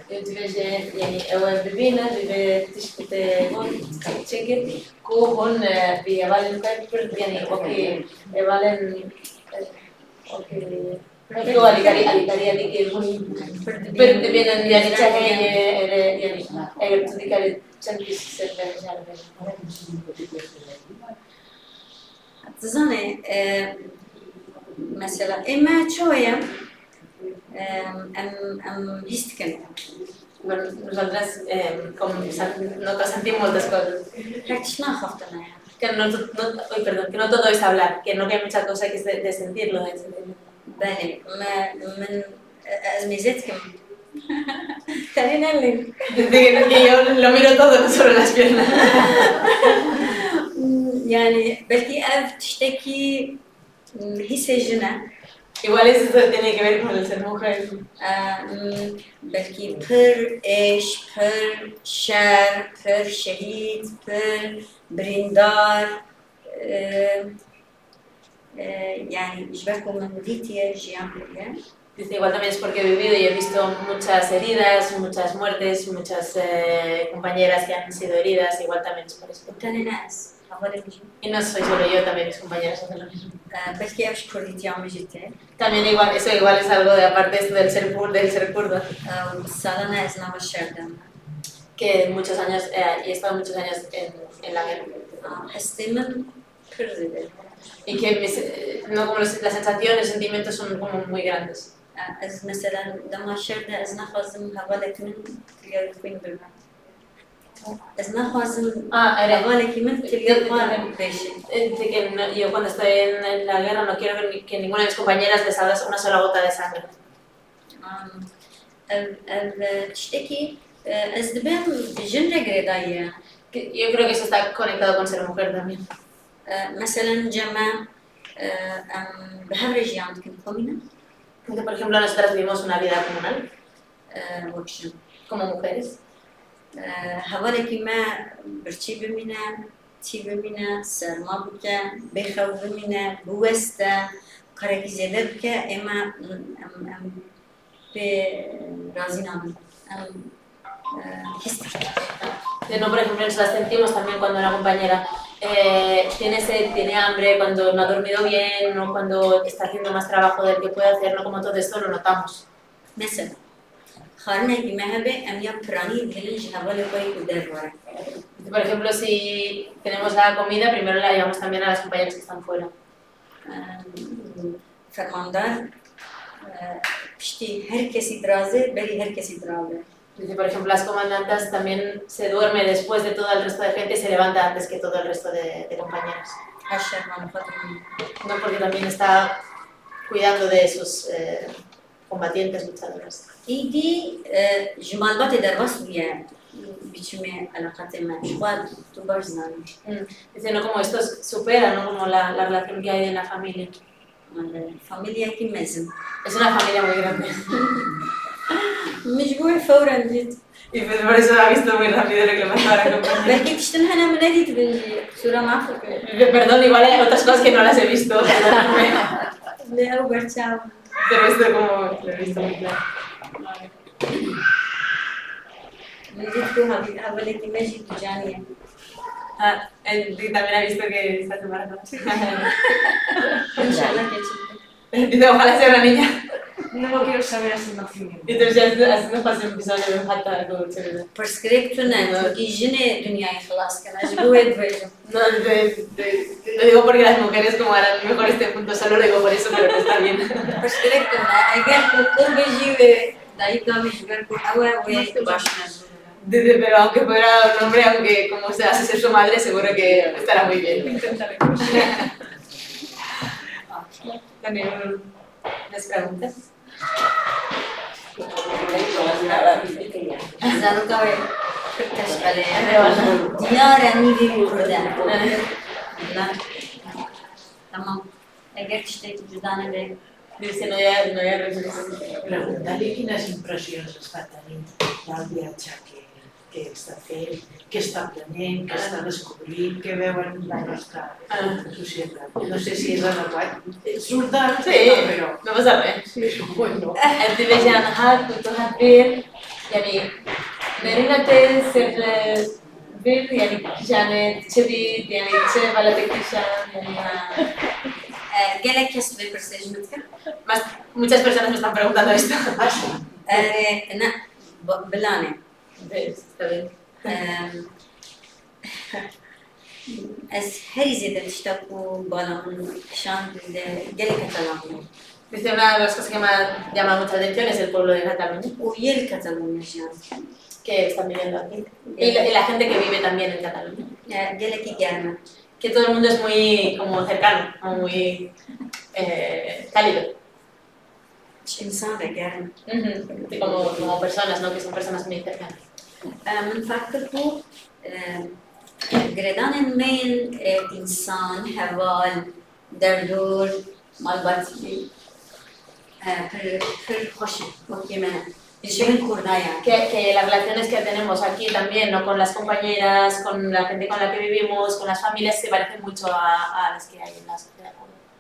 تظني مثلا إما شوية أم هيستكن. Nosotras nosotras sentimos muchas cosas. Que no todo es hablar, que no hay muchas cosas que es de sentirlo, de sentirlo. Vale, من أزميزتكم. خلينا نقول. Que yo lo miro todo, no solo las piernas. يعني بلكي أف تشتكي هي جنة. Igual eso tiene que ver con el ser mujer. بلكي بر إيش بر شر بر شهيد بر بريندار يعني إجباركم من ديتي جيام بلكي. Dice, igual también es porque he vivido y he visto muchas heridas, muchas muertes, muchas compañeras que han sido heridas, igual también es por eso. Y no soy solo yo, también mis compañeras hacen lo mismo. También igual, eso igual es algo de aparte esto del ser kurdo. Que muchos años, y he estado muchos años en la guerra. Y que no, como las sensaciones, los sentimientos son como muy grandes. مثلا لما شرد أزنا خازم هوالك من كليا كوين بالماء أزنا خازم هوالك من كليا كوين بيشي. Yo cuando estoy en la guerra no quiero que ninguna de mis compañeras les salga una sola gota de sangre. تشتكي أزدبان بجنة قريداية. Yo creo que eso está conectado con ser mujer también. مثلا جمع بهرج عندكم قومنا. Por ejemplo, nosotras vivimos una vida comunal como mujeres. هوالك ما برشي بمنا تي بمنا سرما بكا بخو بمنا بوستا قرقي زيادة بكا إما برازينا No, por ejemplo, nos las sentimos también cuando una compañera tiene sed, tiene hambre, cuando no ha dormido bien, o cuando está haciendo más trabajo del que puede hacer, no, como todo esto lo notamos. Por ejemplo, si tenemos la comida, primero la llevamos también a las compañeras que están fuera. Dice, por ejemplo, las comandantas también se duerme después de todo el resto de gente y se levanta antes que todo el resto de compañeros. هالشر ما نخدم No, porque también está cuidando de sus combatientes, luchadores. إيدي جمال باتي دربس ويا بيشمي علاقتي مع شوال تبرزنان Dice, no como esto supera, ¿no? Como la relación que hay en la familia. الفاميليا كي مازن Es una familia muy grande. مجبور فورا جيت Y pues por eso ha visto muy rápido lo que le pasaba a la compañera. بلكي تشتنها أنا منادي تبنجي صورة معفرة Perdón, igual hay otras cosas que no las he visto. لا وبرتاو Pero esto como lo he visto muy claro. جيت كوها هبلكي ماجي تجانية Ah, y también ha visto que está embarazada. إن شاء الله كتشوف Dice, ojalá sea una niña. No lo quiero saber hasta el nacimiento. Entonces ya no pasa un episodio, me falta como chévere. برسكريبتونا كي جني دنياي خلاص كان أجبوه بيجو No, lo digo porque las mujeres como harán mejor este punto, solo lo digo por eso, pero que está bien. برسكريبتونا أجل كل بيجي دايكا مجبر كوها وباشنا Dice, pero aunque fuera un hombre, aunque como se hace ser su madre, seguro que estará muy bien. Intentaré. ¿Tenéis unas preguntas? زارو كوي كرتش عليه ديارة نيجي كردان لا تمام أجل تشتري جدانا ليه Dice, no ya Preguntar-li quines impressions està tenint del viatge que està fent, què està aprenent, què està descobrint, què veuen la nostra societat. No sé si és adequat. Surt del tema, però... no pasa res. Sí, bueno. أنت بيجان هاد كنت هادبير يعني مرينا تسر بير يعني جانت شديد يعني شنو ولا تكتشف يعني قالك كسب البرسيج مثل muchas personas me están preguntando esto. أنا بلاني Está bien. از هری زیاده تشتاقو بالامون شان قالك كتالونيا Dice, una de las cosas que me ha llamado mucha atención es el pueblo de Cataluña, ويا الكتالونيا جان que están viviendo aquí. Y la gente que vive también en Cataluña. قالك يجارنا Que todo el mundo es muy como cercano, como muy cálido. إنسان يجارنا Como personas, ¿no? Que son personas muy cercanas. من فكركو قردان الميل إنسان هوال دردور مالباتي پر خوشی وكما يشبه كردايا Que las relaciones que tenemos aquí también, ¿no? Con las compañeras, con la gente con la que vivimos, con las familias, se parecen mucho a las que hay en la sociedad.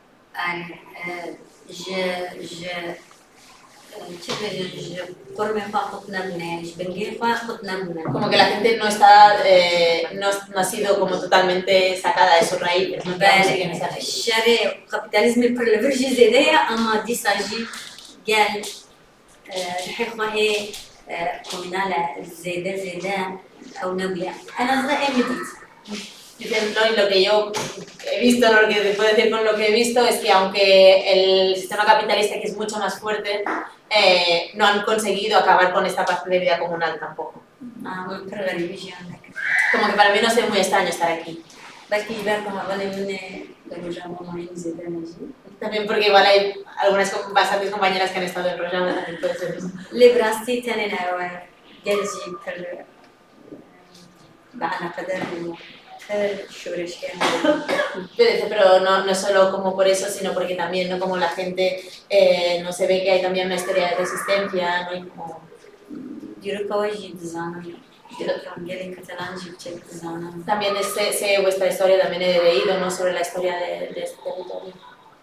Como que la gente no está, no ha sido como totalmente sacada de sus raíces, ¿no? الشارع الكابيتاليزم برلفرجي زيدايا اما دي ساجي قال الحقيقة هي كومينالة زيدا او نبيا انا زي مديت Dicen, no, y lo que yo he visto, lo que te puedo decir con lo que he visto es que aunque el sistema capitalista, que es mucho más fuerte, no han conseguido acabar con esta parte de vida comunal tampoco. Como que para mí no es muy extraño estar aquí. También porque igual hay algunas bastantes compañeras que han estado en Rojava, también puede ser eso. Pero no es solo como por eso, sino porque también, ¿no? Como la gente no se ve que hay también una historia de resistencia, no hay como... También sé vuestra historia, también he leído, ¿no? Sobre la historia de este territorio.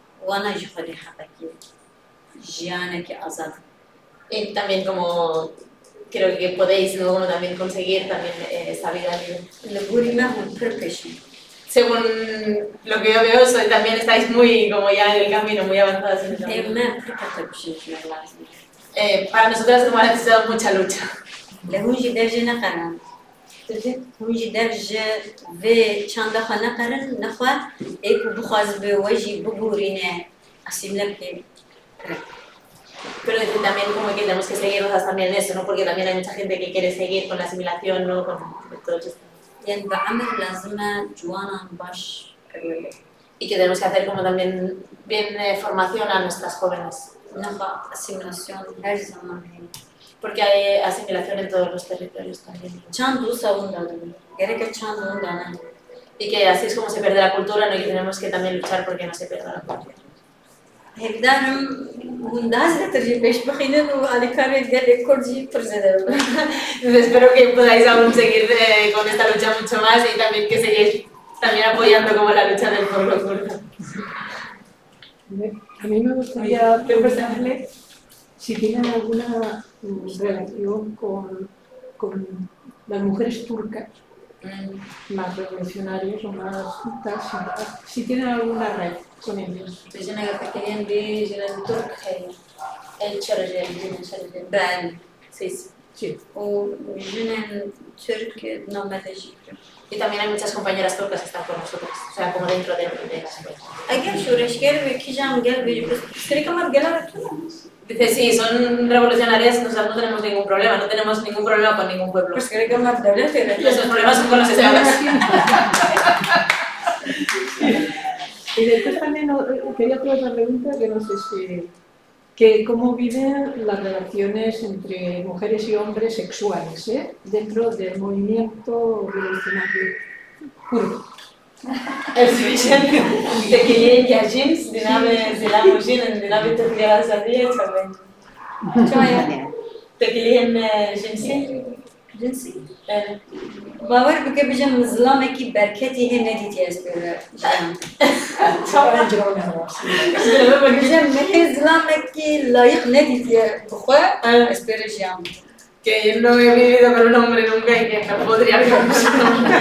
Y también como creo que podéis, ¿no? Como también conseguir también esta vida libre. Según lo que yo veo, también estáis muy como ya en el camino, muy avanzados en el camino. Para nosotras como ha necesitado mucha lucha. لهونجي درجة نقرن هونجي درجة في چند خانه نقرن نخواه ایکو بخواز به وجی بگورینه asimilar. Pero también como que tenemos que seguirnos también en eso, ¿no? Porque también hay mucha gente que quiere seguir con la asimilación, ¿no? Con todo esto. يعني بعمل لازمه جوانا باش y que tenemos que hacer como también bien formación a nuestras jóvenes. Naha asimilasyon her zaman. Porque hay asimilación en todos los territorios también. Çan du savundadım. Gerek çan du Y que así es como se pierde la cultura, ¿no? Y que tenemos que también luchar porque no se pierda la cultura. هێکدارم هوندا زیاتر پێش بخینن و ئالیکارێک گەلێک کوردی پڕ زێدەبن. Espero que podáis aún seguir con esta lucha mucho más y también que sigáis también apoyando como la lucha del pueblo kurdo. A mí me gustaría preguntarle si tienen alguna relación con las mujeres turcas, más revolucionarias o más cultas, si tienen alguna red con ellas. بژنە گەپەکەیان بێ ژنە تورک هەیە. El chorje, el بەڵێ. sí. Sí. و ژنێن تورک نامەتەژی کرد. Y también hay muchas compañeras turcas que están con nosotros, o sea, como dentro de la escuela. ئەگەر شورشگەر بێ کیژان گەل بێ پرسکەمەت گەلەتونە. Dice, sí, son revolucionarias, no tenemos ningún problema, no tenemos ningún problema con ningún pueblo. پرسکەمەت دەولەتێنە. Los problemas son con los estados. Y después también quería hacer otra pregunta que no sé si... ¿Cómo viven las relaciones entre mujeres y hombres sexuales dentro del movimiento revolucionario kurdo? Tekiye yaşins, diname zilamujin, diname Türkiye azadiye çabuk. چایە؟ Tekiye jinsi. جنسی؟ باوەڕ بکە بژەم زڵامێکی بەرکەتی هەیە نەدیتیە ئەسپێرە بژەم هەیە زڵامێکی لایق نەدیتیە بخوا ئەسپێرە ژیان Que no he vivido con un hombre nunca y que no podría vivir con un hombre.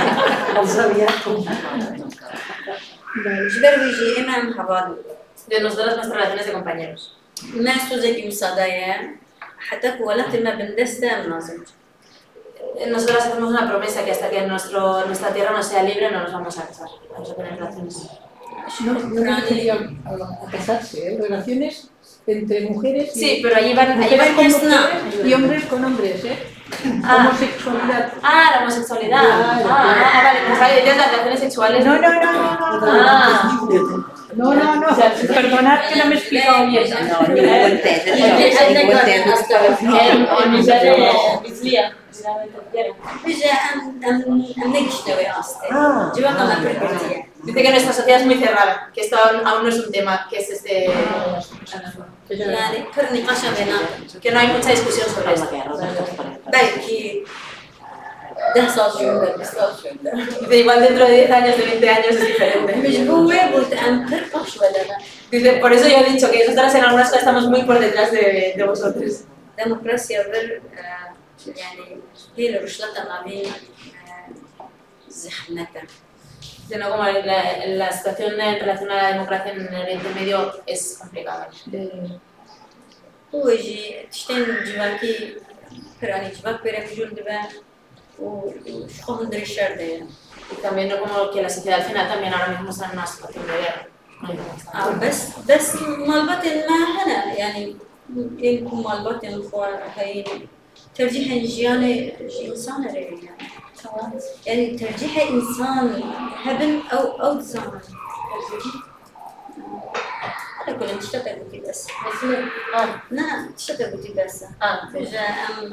ژبەر ویژی ئێمە ئەم هەواڵ De nosotras nuestras relaciones de compañeros. ما سوزێکی وسادایە حتى وەڵەتمە بندەستە منازم Nosotras hacemos una promesa que hasta que nuestra tierra no sea libre no nos vamos a casar, vamos a tener relaciones. No me refería a casarse, relaciones entre mujeres y, Sí, pero allí van con mujeres mujeres y hombres con hombres, homosexualidad. Ah, la homosexualidad. Claro, Vale, pues hay las relaciones sexuales. No. Perdonad que no me he explicado bien. بژە ئەم نەگەشتەوەی ئاستێ جوانەمە پرگرتیە Dice que nuestra sociedad es muy cerrada, que esto aún no es un tema, que es يعني پڕ نیقاشە بێناتە que no hay mucha discusión sobre esto. بەلکی 10 ساڵ شوێندا 20 ساڵ شوێندا Dice, igual dentro de 10 años, de 20 años es diferente. مش بۆ وێ بوت ئەم پڕ پەخش وەدەنا Dice, por eso yo he dicho que nosotras en algunas cosas estamos muy por detrás de vosotros. ديمقراسيا بر يعني هي الرشلة ما بين زحمتها Sino como la situación en relación a la democracia en el Oriente Medio es complicada. هو يجي تشتين جواكي كراني جواك بيرك جون دبا وشخو هندري الشر دي Y también no como que la sociedad al final también ahora mismo está en una situación de guerra. بس مالبات ما هنا يعني يمكن مالبات الخوار هاي ترجيح الجيان إنسان رأي يعني ترجيح إنسان هبن أو زمان أنا كل تشتغل بودي بس لا تشتغل بودي بس فجأة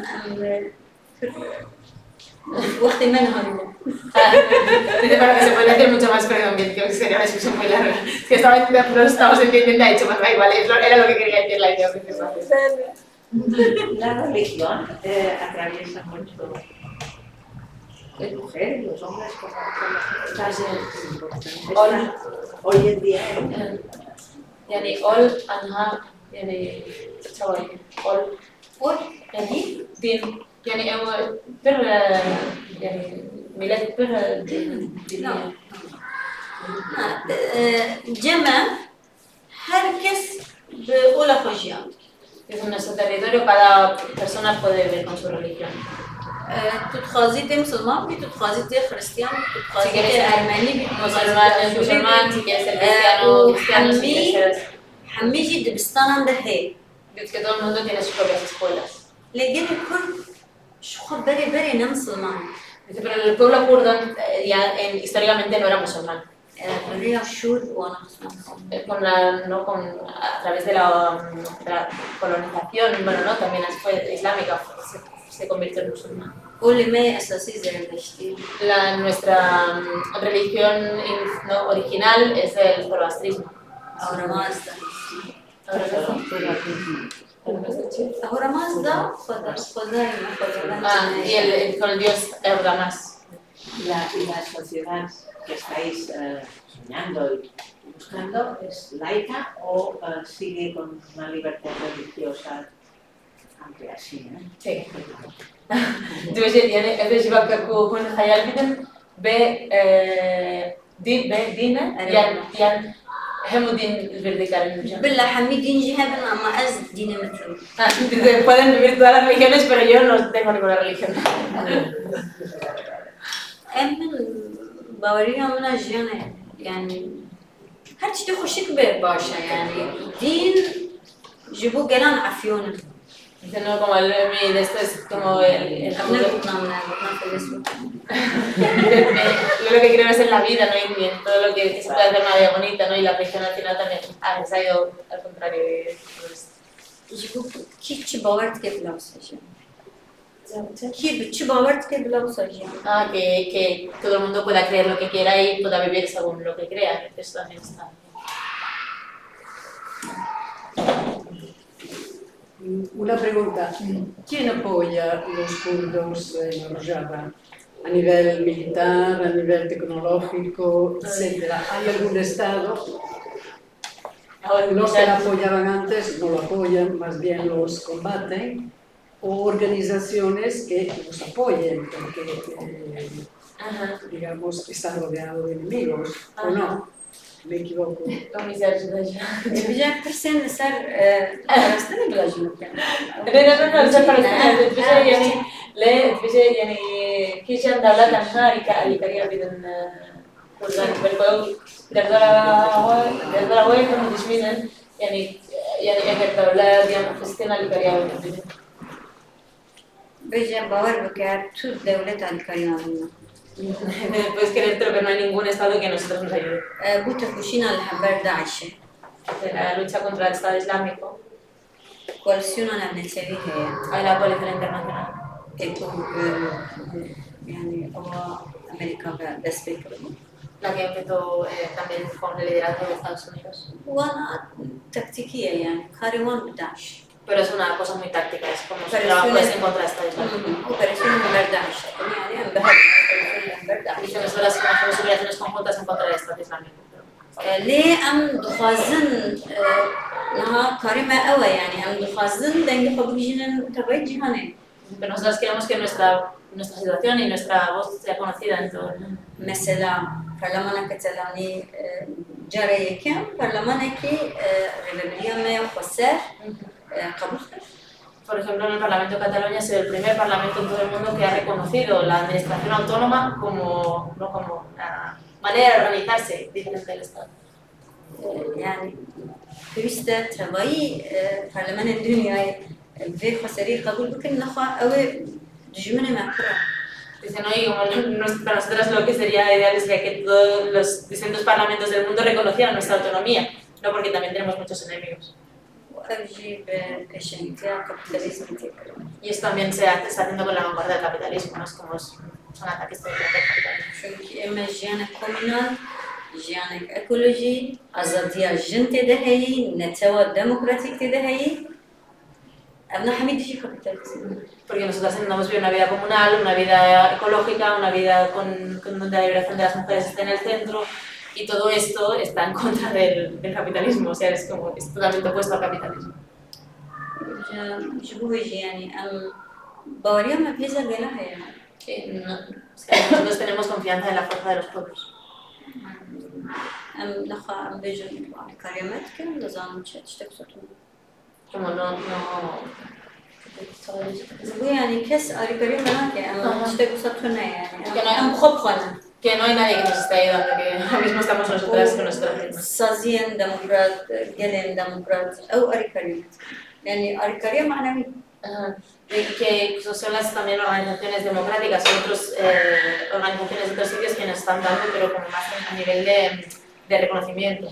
وقت ما نهارنا Dice, para que se pueda hacer mucho más, perdón, que creo que sería una discusión muy larga. Es que estamos entendiendo, ha dicho, más da igual, era lo que quería decir la idea principal. La religión atraviesa mucho las mujeres, los hombres, hoy en día. Yani all anha yani çavay all yani din yani bir yani millet bir جمع herkes بأولى خشيان es en nuestro territorio cada persona puede vivir con su religión. تتخاذي مسلمان بي تتخاذي خريستيان تتخاذي أرمني بي musulmán, si quieres ser cristiano, cristiano, si quieres ser... حمي جي دبستان ده هي Es que todo el mundo tiene sus propias escuelas. لقينا كل شو بري مسلمان Pero el pueblo kurdo ya históricamente no era musulmán. حرية الشور ونقص a través de la colonización, bueno, ¿no? También fue islámica, se convirtió en musulmán. ولما أساسي زردشتي Nuestra religión original es el zoroastrismo. أو رمازدا أو رمازدا خداي Y con el dios Ergamas. Y la sociedad que estáis soñando y buscando es laica o sigue con una libertad religiosa amplia así, ¿no? Sí. يعني إذا جبك كون خيال بدن دينه يعني هم دين الفرديكال. بالله حمي دين جهة أما أز دين مثل. Pueden vivir todas las religiones, pero yo no tengo ninguna religión. من باوريها من الجنة يعني هرتش تخشك بباشا يعني دين جيبوا قلان عفيونه. No, como de esto es como el lo que creo es en la vida, ¿no? Y en todo lo que se puede hacer una vida bonita, ¿no? Y la religión al final también ha ido al contrario de todo esto. ¿Qué باورت que بلا وسجن؟ ¿Qué باورت que بلا وسجن؟ Que todo el mundo pueda creer lo que quiera y pueda vivir según lo que crea, eso también está. Una pregunta, ¿quién apoya los kurdos en Rojava? A nivel militar, a nivel tecnológico, etcétera. ¿Hay algún estado? Los que la apoyaban antes no lo apoyan, más bien los combaten, o organizaciones que los apoyen, porque, digamos, están rodeados de enemigos, ¿o no? Me equivoco. بجا برسين لسر أرستني بلا جنوب No, لسر فلسطين يعني كيش عند دولة تنهاري كأليكاريا بدن كردان بالقول دردرا وين هم دشمينن يعني أكثر دولة ديان فلسطين أليكاريا بدن بجا باور بكار تو دولة أليكاريا بدن Puedes creerte que no hay ningún estado que nosotros nos ayude. بوتفوشينا الحبر داعش La lucha contra el Estado Islámico, كواليسيون أنا بنتسوي هي hay la coalición internacional. يعني هو أمريكا بس بيكرهوا La que empezó también con el liderazgo de Estados Unidos. وأنا تكتيكية يعني كاريوان بداعش Pero es una cosa muy táctica, es como si trabajas en contra de Estado Islámico. operación الحبر داعش يعني بهذا الحبر داعش Dicen que son las operaciones conjuntas en contra del Estado Islámico. ليه أم دخازن نها كاريما أوى يعني أم دخازن دنگ خبريجين تبعي جهاني. Pero nosotros queremos que nuestra situación y nuestra voz sea conocida en todo el mundo. مثلا برلمان كتالاني جاري كم برلمان كي ريبليا ما خسر قبول. Por ejemplo, en el Parlamento de Cataluña es el primer parlamento en todo el mundo que ha reconocido la administración autónoma como una manera de organizarse diferente del Estado. يعني بيست تبعي برلمان الدنيا في خسري قبول بكن نخا أو جمنة معكرة. Dicen, oye, como para nosotros lo que sería ideal sería que todos los distintos parlamentos del mundo reconocieran nuestra autonomía, no porque también tenemos muchos enemigos. Y esto también se está haciendo con la vanguardia del capitalismo, ¿no? Es como son ataques todo el capitalismo. جيانك اكولوجي ازاديا جن تدهي نتوى ديمقراطيك تدهي ابنا حميد شي كابيتاليزم porque nosotros intentamos vivir una vida comunal, una vida ecológica, una vida donde la liberación de las mujeres esté en el centro y todo esto está en contra del capitalismo, o sea, es totalmente opuesto al capitalismo. شبوه يعني ام باوريا ما بيزا قالها يعني nosotros tenemos confianza en la fuerza de los pueblos. ام نخا ام بيجن كاريمات كم لازم تشتكسوتون como no يعني كاس اريكاريو منك ام تشتكسوتون يعني ام خبخنا que no hay nadie que nos esté ayudando, que ahora mismo estamos nosotras con nuestras mismas. سازين ديمقراط قلن ديمقراط او اريكاريو يعني اريكاريو معنوي que son también organizaciones democráticas y otras organizaciones de otros sitios que nos están dando, pero como más a nivel de reconocimiento.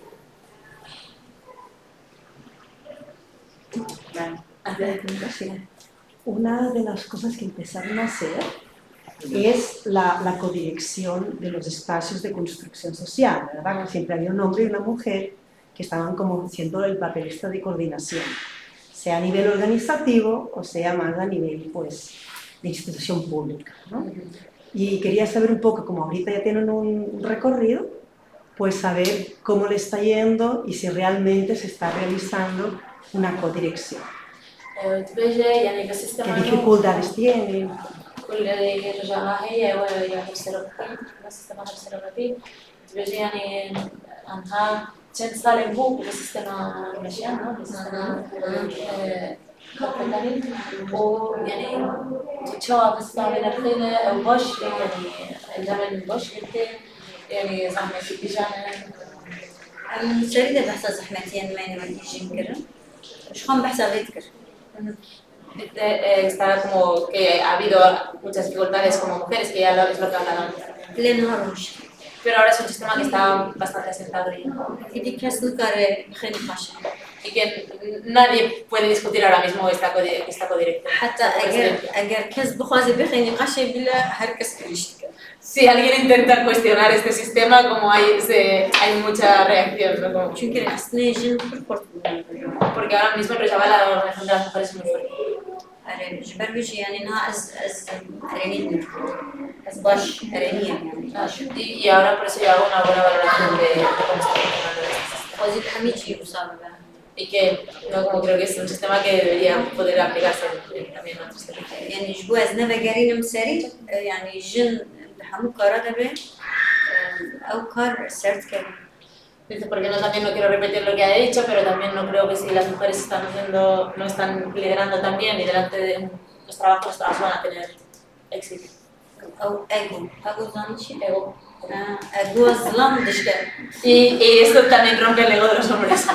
Una de las cosas que empezaron a hacer es la codirección de los espacios de construcción social, ¿verdad? Siempre había un hombre y una mujer que estaban como haciendo el papel de coordinación, sea a nivel organizativo o sea más a nivel, pues, de institución pública, ¿no? Y quería saber un poco, como ahorita ya tienen un recorrido, pues saber cómo le está yendo y si realmente se está realizando una codirección. ¿Qué dificultades tienen? كل رجعها هي ويا السيروتيب السيستم السيروتيب تبجي يعني عنها تشن صار بوك بالسيستم المشيان بالسيستم كابتالي ويعني تشوا بس تعمل الخيل او باش يعني الجمل باش يعني زعما في بيجانا شريدة بحث زحمتين ما يجي نكرر مش خام بحث غيتكر está como que ha habido muchas dificultades como mujeres, que ya es lo que hablaban. Pero ahora es un sistema que está bastante asentado y que nadie puede discutir ahora mismo esta codirección. Si alguien intenta cuestionar este sistema, como hay mucha reacción, ¿no? Como... Porque ahora mismo Rojava la organización de las mujeres es muy fuerte. Y ahora por eso yo hago una buena valoración de cómo está funcionando. Y que no, como creo que es un sistema que debería poder aplicarse también en otros territorios. Dice, porque también no quiero repetir lo que ha dicho, pero también no creo que si las mujeres no están liderando tan bien y delante de los trabajos van a tener éxito. Y esto también rompe el ego de los hombres.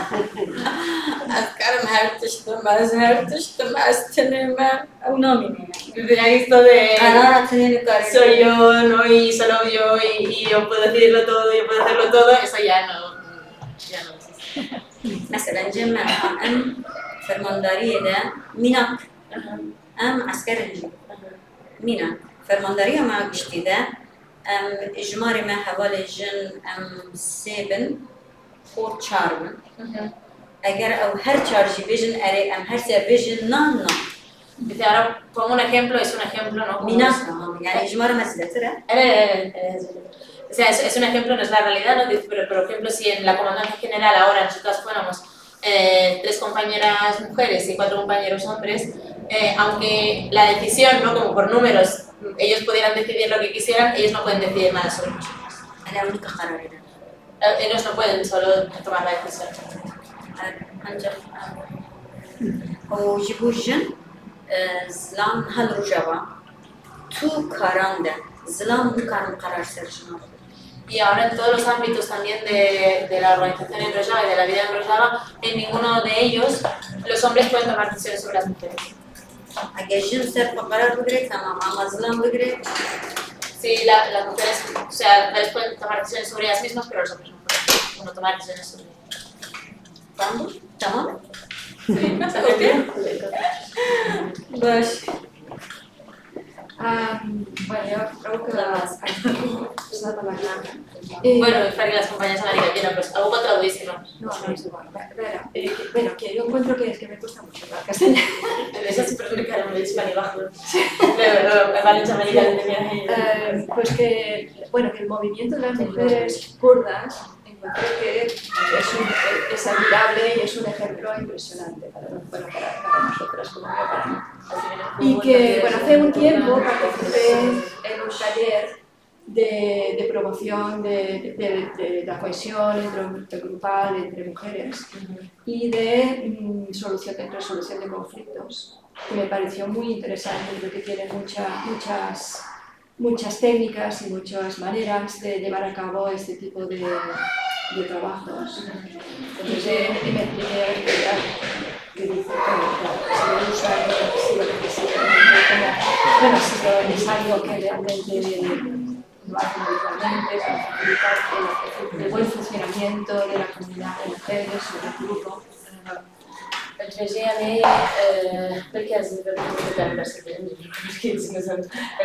Esto de soy yo, no, y solo yo, y yo puedo decirlo todo, yo puedo hacerlo todo, eso ya no existe. مثلا جمع أم فرمانداری ده میناک أم عسكر میناک فرمانداری ما گشتی ده أم إجماعی ما حوالي جن أم سبن خور چارم اگر او هر چارجی بیشن اره أم هر سه بیشن نان. Dice, ahora pongo un ejemplo, es un ejemplo, ¿no? میناک يعني إجماع مسئله تره. O sea, es un ejemplo, no es la realidad, ¿no? Pero por ejemplo, si en la comandancia general ahora nosotras fuéramos 3 compañeras mujeres y 4 compañeros hombres, aunque la decisión, ¿no? Como por números, ellos pudieran decidir lo que quisieran, ellos no pueden decidir nada sobre nosotros. Ellos no pueden solo tomar la decisión. وجبوجن زلام هالرجوا تو کارنده زلام مکان قرار سرشناخت. Y ahora en todos los ámbitos también de la organización en Rojava y de la vida en Rojava, en ninguno de ellos los hombres pueden tomar decisiones sobre las mujeres. Sí, las mujeres, o sea, las pueden tomar decisiones sobre ellas mismas, pero los hombres no pueden tomar decisiones sobre ellas. ¿Cuándo? ¿Tamam? Sí, ¿sabes qué? Pues... Bueno, yo creo que bueno, para que las compañeras americanas, pues algo traducísimo. No, es igual. Bueno, que yo encuentro que es que me cuesta mucho hablar castellano. Eso siempre es que me dice para abajo. Pero vale, americana. Pues que, bueno, que el movimiento de las mujeres kurdas encontré que es admirable y es un ejemplo impresionante para nosotras como para mí. Y que, bueno, hace un tiempo participé en un taller de promoción de la cohesión intergrupal entre mujeres y de resolución de conflictos, que me pareció muy interesante, creo que tiene muchas técnicas y muchas maneras de llevar a cabo este tipo de trabajos. Entonces me expliqué que dice, bueno, si lo usan, si lo que bueno, si es algo que realmente lo hacen habitualmente, para facilitar el buen funcionamiento de la comunidad de mujeres, del grupo. الفيجي يعني بالكاز بالكاز بس كيف مثلا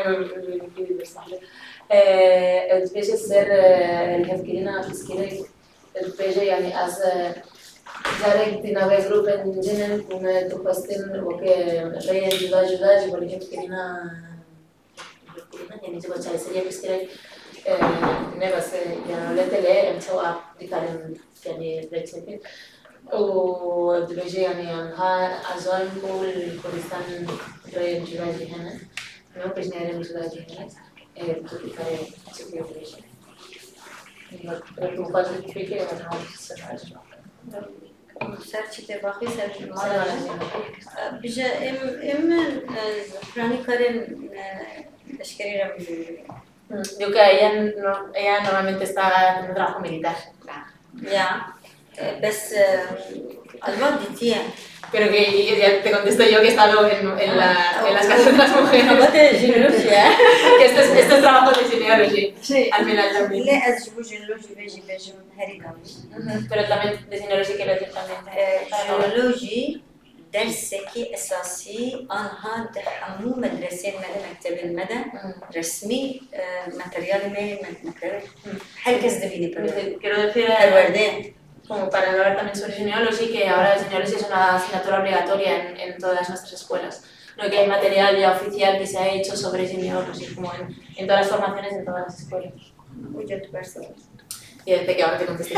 الفيجي سر الهفكينا فسكيني الفيجي يعني از زارك تناوي جروب انجنن كنا تقصدين وكي رأي جدا جبل الهفكينا يعني جبل شيء سريع فسكيني نبص يعني لا تلاقي انتوا دكان يعني بتشوفين والدبيجي يعني ها أزوان كل كردستان رأي جراجي هنا نو بجنيرة جراجي هنا تقول كاره تقول الدبيجي المقاس الفكرة مثلا السنة سر چی باقی سر مال بجا فرانی کارن اشکری را digo que ella normalmente está en un trabajo militar. Ya, بس الوقت دي Pero que ya te contesto yo que he estado en las casas de las mujeres. Que esto es trabajo de genealogy. Sí. Al final también. لا أزجو جيولوجي بيجي هاري دامش. Pero también de genealogy quiero decir también. جيولوجي درسكي أساسي أنها دحمو مدرسين مكتب المدى رسمي ماتريال مكتب حل كز دبيني Quiero decir الوردين como para hablar también sobre genealogy, que ahora la genealogy es una asignatura obligatoria en todas nuestras escuelas. No que hay material ya oficial que se ha hecho sobre genealogy, como en todas las formaciones de todas las escuelas. وجدت personas. Y desde que ahora te contesté.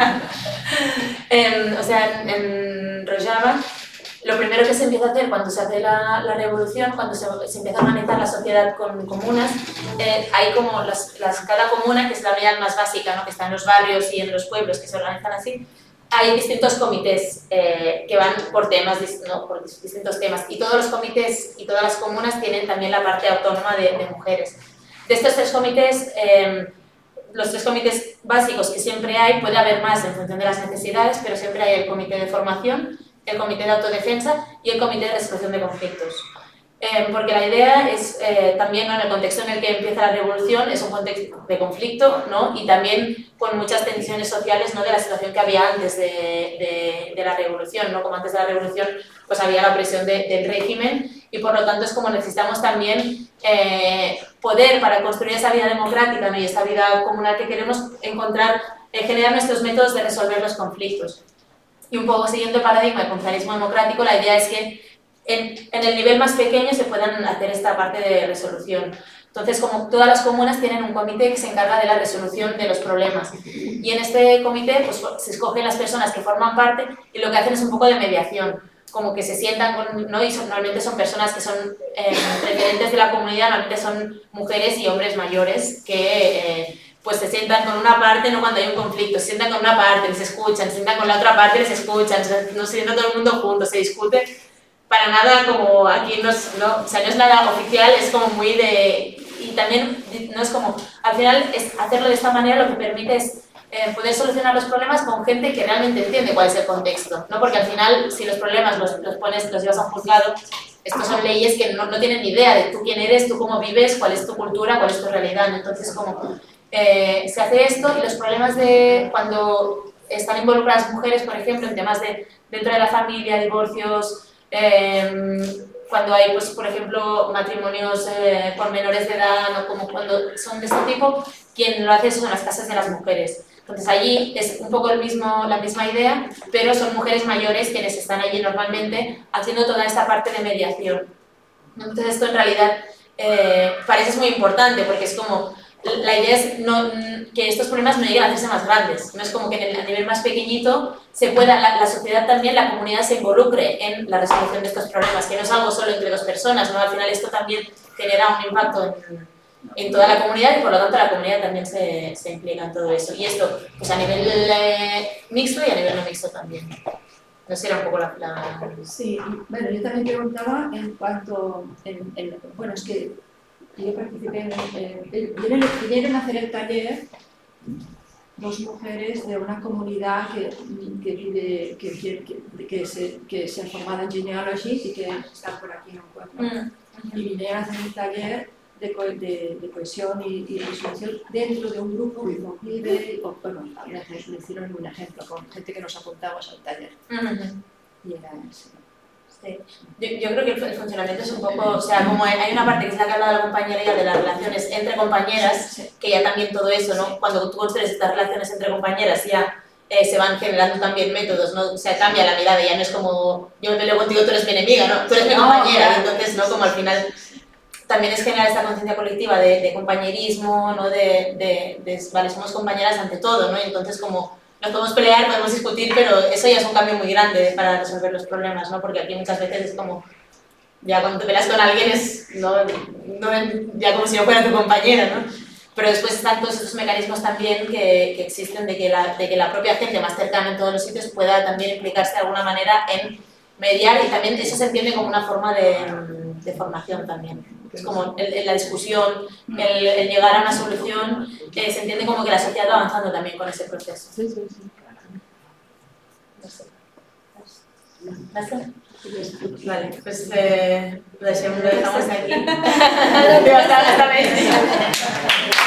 O sea, en Rojava, lo primero que se empieza a hacer cuando se hace la revolución, cuando se empieza a organizar la sociedad con comunas, hay como cada comuna, que es la unidad más básica, ¿no? Que está en los barrios y en los pueblos, que se organizan así, hay distintos comités que van por temas, ¿no? Por distintos temas. Y todos los comités y todas las comunas tienen también la parte autónoma de mujeres. De estos tres comités, los tres comités básicos que siempre hay, puede haber más en función de las necesidades, pero siempre hay el comité de formación, el comité de autodefensa y el comité de resolución de conflictos. Porque la idea es también, ¿no? En el contexto en el que empieza la revolución, es un contexto de conflicto, ¿no? Y también con muchas tensiones sociales, ¿no? De la situación que había antes de la revolución, ¿no? Como antes de la revolución pues había la opresión del régimen y por lo tanto es como necesitamos también poder para construir esa vida democrática, ¿no? Y esa vida comunal que queremos encontrar, generar nuestros métodos de resolver los conflictos. Y un poco siguiendo el paradigma del conflictismo democrático, la idea es que en el nivel más pequeño se puedan hacer esta parte de resolución. Entonces, como todas las comunas tienen un comité que se encarga de la resolución de los problemas. Y en este comité pues, se escogen las personas que forman parte y lo que hacen es un poco de mediación. Como que se sientan con, ¿no? Y normalmente son personas que son referentes de la comunidad, normalmente son mujeres y hombres mayores que pues se sientan con una parte, no cuando hay un conflicto, se sientan con una parte, les escuchan, se sientan con la otra parte, les escuchan, no se sientan todo el mundo juntos, se discute. Para nada como aquí no es nada oficial, es como muy de... Y también no es como... Al final es hacerlo de esta manera lo que permite es poder solucionar los problemas con gente que realmente entiende cuál es el contexto, ¿no? Porque al final si los problemas los llevas a un juzgado, estos son leyes que no tienen ni idea de tú quién eres, tú cómo vives, cuál es tu cultura, cuál es tu realidad. Entonces como se hace esto y los problemas de cuando están involucradas mujeres, por ejemplo, en temas de dentro de la familia, divorcios... cuando hay, pues, por ejemplo, matrimonios con menores de edad o como cuando son de este tipo, quien lo hace son las casas de las mujeres. Entonces allí es un poco la misma idea, pero son mujeres mayores quienes están allí normalmente haciendo toda esta parte de mediación. Entonces esto en realidad parece muy importante porque es como la idea es que estos problemas no lleguen a hacerse más grandes. No es como que a nivel más pequeñito se pueda, la sociedad también, la comunidad se involucre en la resolución de estos problemas, que no es algo solo entre dos personas, ¿no? Al final esto también genera un impacto en toda la comunidad y por lo tanto la comunidad también se implica en todo eso. Y esto pues a nivel mixto y a nivel no mixto también. No sé, era un poco la... Sí, bueno, yo también preguntaba en cuanto... bueno, es que yo participé vinieron a hacer el taller dos mujeres de una comunidad que se ha formado en genealogy y que están por aquí en un pueblo. y vinieron a hacer un taller de cohesión y resolución dentro de un grupo que convive, bueno, me hicieron un ejemplo con gente que nos apuntamos al taller. Y era eso. Sí. Yo creo que el funcionamiento es un poco, o sea, como hay una parte que es la que habla de la compañera ya de las relaciones entre compañeras, que ya también todo eso, ¿no? Cuando tú construyes estas relaciones entre compañeras ya se van generando también métodos, ¿no? O sea, cambia la mirada, ya no es como yo me peleo contigo, tú eres mi enemiga, ¿no? Tú eres mi compañera, y entonces, ¿no? Como al final también es generar esta conciencia colectiva de compañerismo, ¿no? Vale, somos compañeras ante todo, ¿no? Y entonces como nos podemos pelear, podemos discutir, pero eso ya es un cambio muy grande para resolver los problemas, ¿no? Porque aquí muchas veces es como, ya cuando te peleas con alguien es, ya como si yo fuera tu compañera, ¿no? Pero después están todos esos mecanismos también que existen de que la propia gente más cercana en todos los sitios pueda también implicarse de alguna manera en mediar, y también eso se entiende como una forma de formación también. Es como la discusión, el llegar a una solución, se entiende como que la sociedad va avanzando también con ese proceso. Sí, sí, sí. ¿Basta? Vale, pues lo dejamos aquí. Hasta vez.